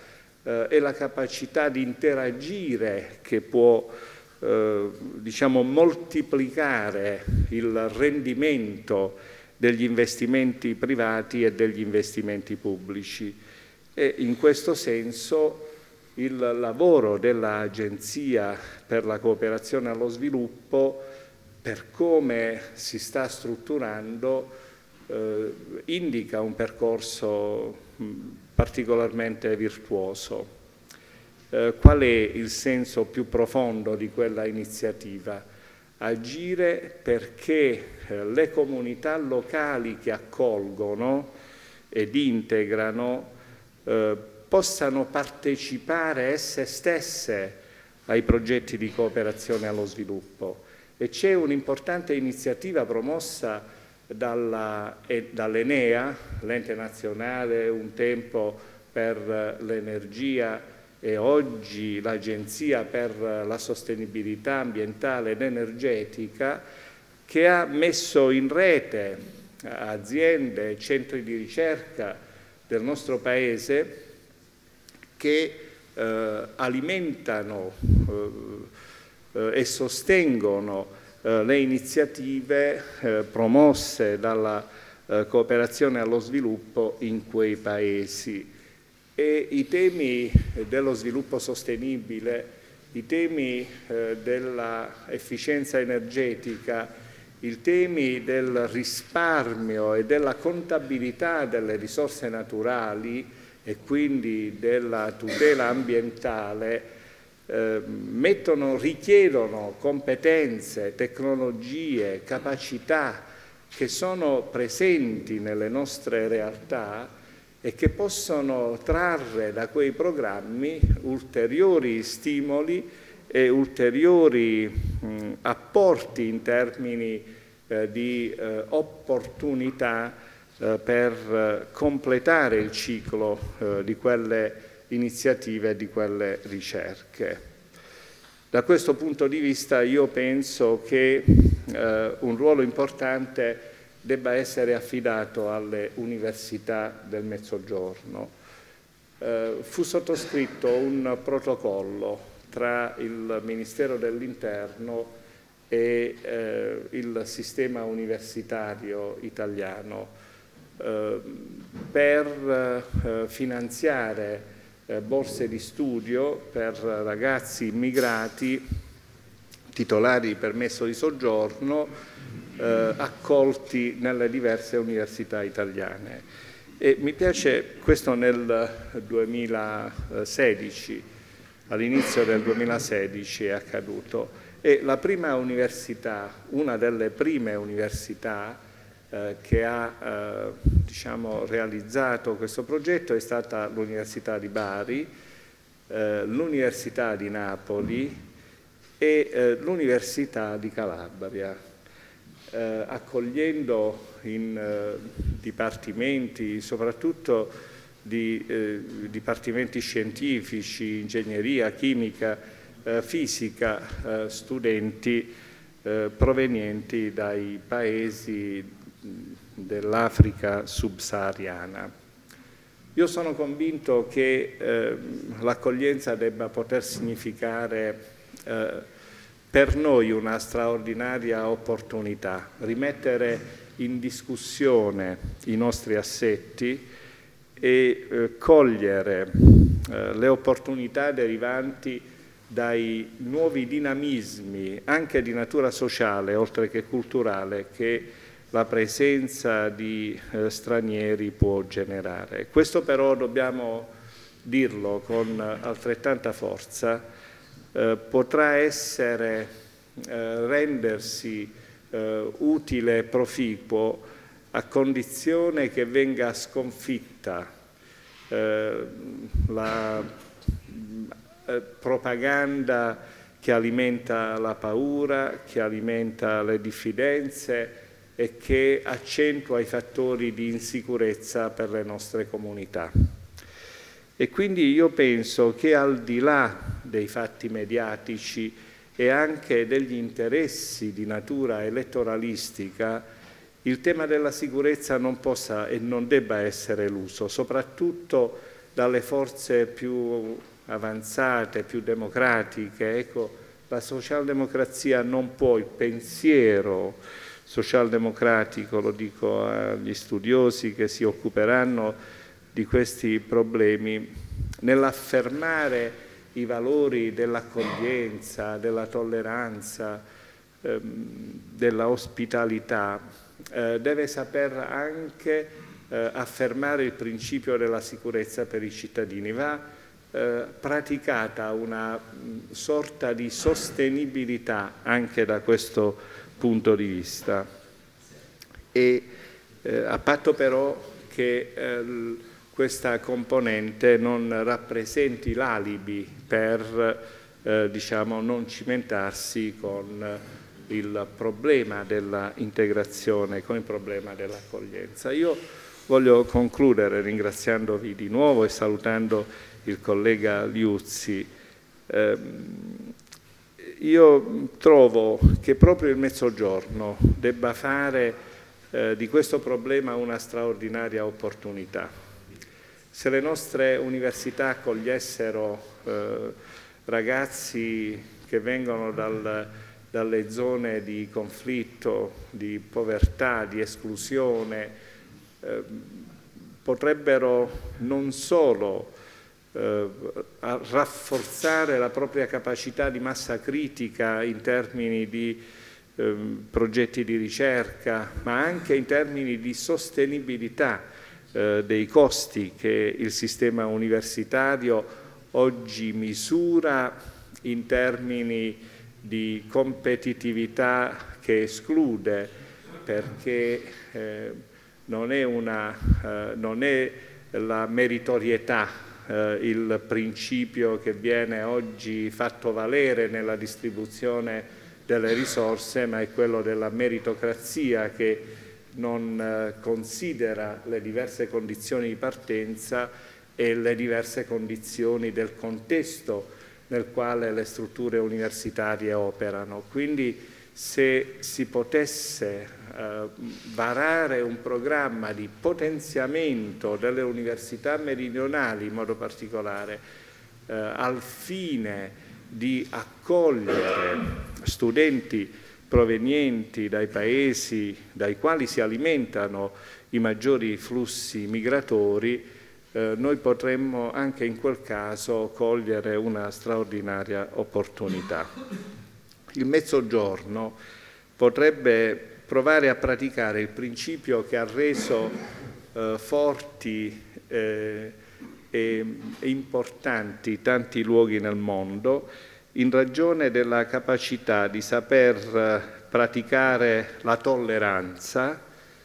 eh, è la capacità di interagire che può eh, diciamo, moltiplicare il rendimento degli investimenti privati e degli investimenti pubblici. E in questo senso il lavoro dell'Agenzia per la cooperazione allo sviluppo, per come si sta strutturando, eh, indica un percorso mh, particolarmente virtuoso. Eh, qual è il senso più profondo di quella iniziativa? Agire perché eh, le comunità locali che accolgono ed integrano eh, possano partecipare esse stesse ai progetti di cooperazione allo sviluppo. E c'è un'importante iniziativa promossa dall'Enea, l'ente nazionale un tempo per l'energia e oggi l'Agenzia per la sostenibilità ambientale ed energetica, che ha messo in rete aziende e centri di ricerca del nostro Paese che eh, alimentano eh, e sostengono eh, le iniziative eh, promosse dalla eh, cooperazione allo sviluppo in quei paesi. E i temi dello sviluppo sostenibile, i temi eh, dell'efficienza energetica, i temi del risparmio e della contabilità delle risorse naturali e quindi della tutela ambientale eh, mettono, richiedono competenze, tecnologie, capacità che sono presenti nelle nostre realtà e che possono trarre da quei programmi ulteriori stimoli e ulteriori mh, apporti in termini eh, di eh, opportunità eh, per eh, completare il ciclo eh, di quelle iniziative e di quelle ricerche. Da questo punto di vista io penso che eh, un ruolo importante debba essere affidato alle università del Mezzogiorno. Eh, fu sottoscritto un protocollo tra il Ministero dell'Interno e eh, il sistema universitario italiano eh, per eh, finanziare eh, borse di studio per ragazzi immigrati titolari di permesso di soggiorno Eh, accolti nelle diverse università italiane. E mi piace, questo nel duemilasedici, all'inizio del duemilasedici è accaduto, e la prima università, una delle prime università eh, che ha eh, diciamo, realizzato questo progetto è stata l'Università di Bari, eh, l'Università di Napoli e eh, l'Università di Calabria. Eh, accogliendo in eh, dipartimenti, soprattutto di eh, dipartimenti scientifici, ingegneria, chimica, eh, fisica, eh, studenti eh, provenienti dai paesi dell'Africa subsahariana. Io sono convinto che eh, l'accoglienza debba poter significare eh, per noi una straordinaria opportunità, rimettere in discussione i nostri assetti e eh, cogliere eh, le opportunità derivanti dai nuovi dinamismi, anche di natura sociale, oltre che culturale, che la presenza di eh, stranieri può generare. Questo però dobbiamo dirlo con altrettanta forza. Eh, potrà essere, eh, rendersi eh, utile e proficuo a condizione che venga sconfitta eh, la eh, propaganda che alimenta la paura, che alimenta le diffidenze e che accentua i fattori di insicurezza per le nostre comunità. E quindi io penso che al di là dei fatti mediatici e anche degli interessi di natura elettoralistica, il tema della sicurezza non possa e non debba essere eluso, soprattutto dalle forze più avanzate, più democratiche. Ecco, la socialdemocrazia non può, il pensiero socialdemocratico, lo dico agli studiosi che si occuperanno di questi problemi, nell'affermare i valori dell'accoglienza, della tolleranza, ehm, della ospitalità, eh, deve saper anche eh, affermare il principio della sicurezza per i cittadini. Va eh, praticata una mh, sorta di sostenibilità anche da questo punto di vista, e eh, a patto però che eh, questa componente non rappresenti l'alibi per eh, diciamo, non cimentarsi con il problema dell'integrazione, con il problema dell'accoglienza. Io voglio concludere ringraziandovi di nuovo e salutando il collega Liuzzi. Eh, io trovo che proprio il Mezzogiorno debba fare eh, di questo problema una straordinaria opportunità. Se le nostre università accogliessero eh, ragazzi che vengono dal, dalle zone di conflitto, di povertà, di esclusione, eh, potrebbero non solo eh, rafforzare la propria capacità di massa critica in termini di eh, progetti di ricerca, ma anche in termini di sostenibilità dei costi che il sistema universitario oggi misura in termini di competitività che esclude, perché eh, non è, una, eh, non è la meritorietà eh, il principio che viene oggi fatto valere nella distribuzione delle risorse, ma è quello della meritocrazia che non considera le diverse condizioni di partenza e le diverse condizioni del contesto nel quale le strutture universitarie operano. Quindi se si potesse eh, varare un programma di potenziamento delle università meridionali in modo particolare eh, al fine di accogliere studenti provenienti dai paesi dai quali si alimentano i maggiori flussi migratori, eh, noi potremmo anche in quel caso cogliere una straordinaria opportunità. Il Mezzogiorno potrebbe provare a praticare il principio che ha reso eh, forti eh, e importanti tanti luoghi nel mondo, in ragione della capacità di saper praticare la tolleranza,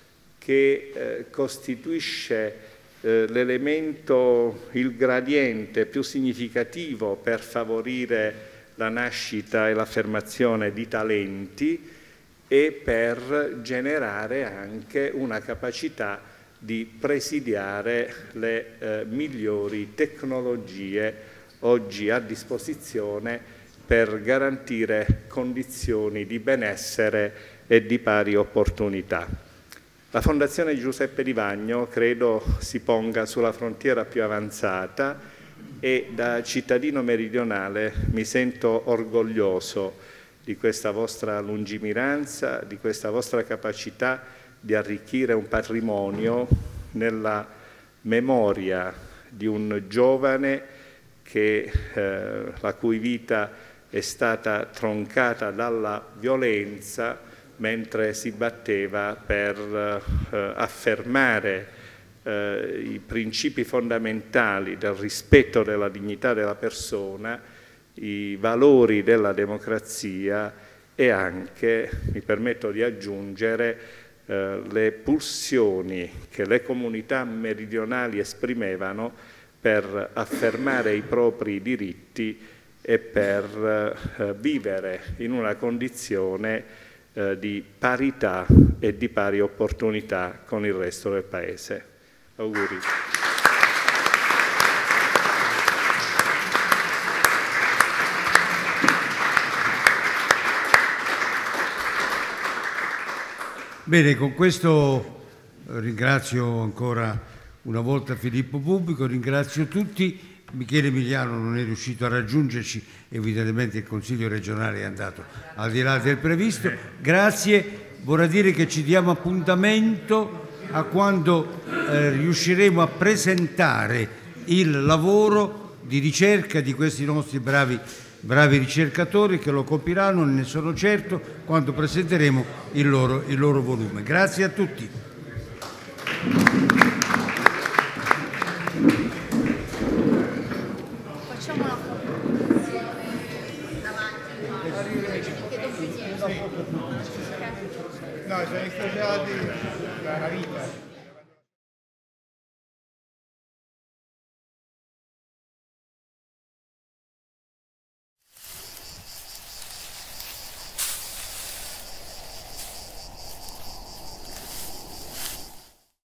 che eh, costituisce eh, l'elemento, il gradiente più significativo per favorire la nascita e l'affermazione di talenti e per generare anche una capacità di presidiare le eh, migliori tecnologie oggi a disposizione per garantire condizioni di benessere e di pari opportunità. La Fondazione Giuseppe Di Vagno credo si ponga sulla frontiera più avanzata e da cittadino meridionale mi sento orgoglioso di questa vostra lungimiranza, di questa vostra capacità di arricchire un patrimonio nella memoria di un giovane che, eh, la cui vita è stata troncata dalla violenza mentre si batteva per eh, affermare eh, i principi fondamentali del rispetto della dignità della persona, i valori della democrazia e anche, mi permetto di aggiungere, eh, le pulsioni che le comunità meridionali esprimevano per affermare i propri diritti e per eh, vivere in una condizione eh, di parità e di pari opportunità con il resto del Paese. Auguri. Bene, con questo ringrazio ancora una volta Filippo Bubbico, ringrazio tutti. Michele Emiliano non è riuscito a raggiungerci, evidentemente il Consiglio regionale è andato al di là del previsto. Grazie, vorrà dire che ci diamo appuntamento a quando eh, riusciremo a presentare il lavoro di ricerca di questi nostri bravi, bravi ricercatori che lo compiranno, ne sono certo, quando presenteremo il loro, il loro volume. Grazie a tutti. No, sono stati la vita.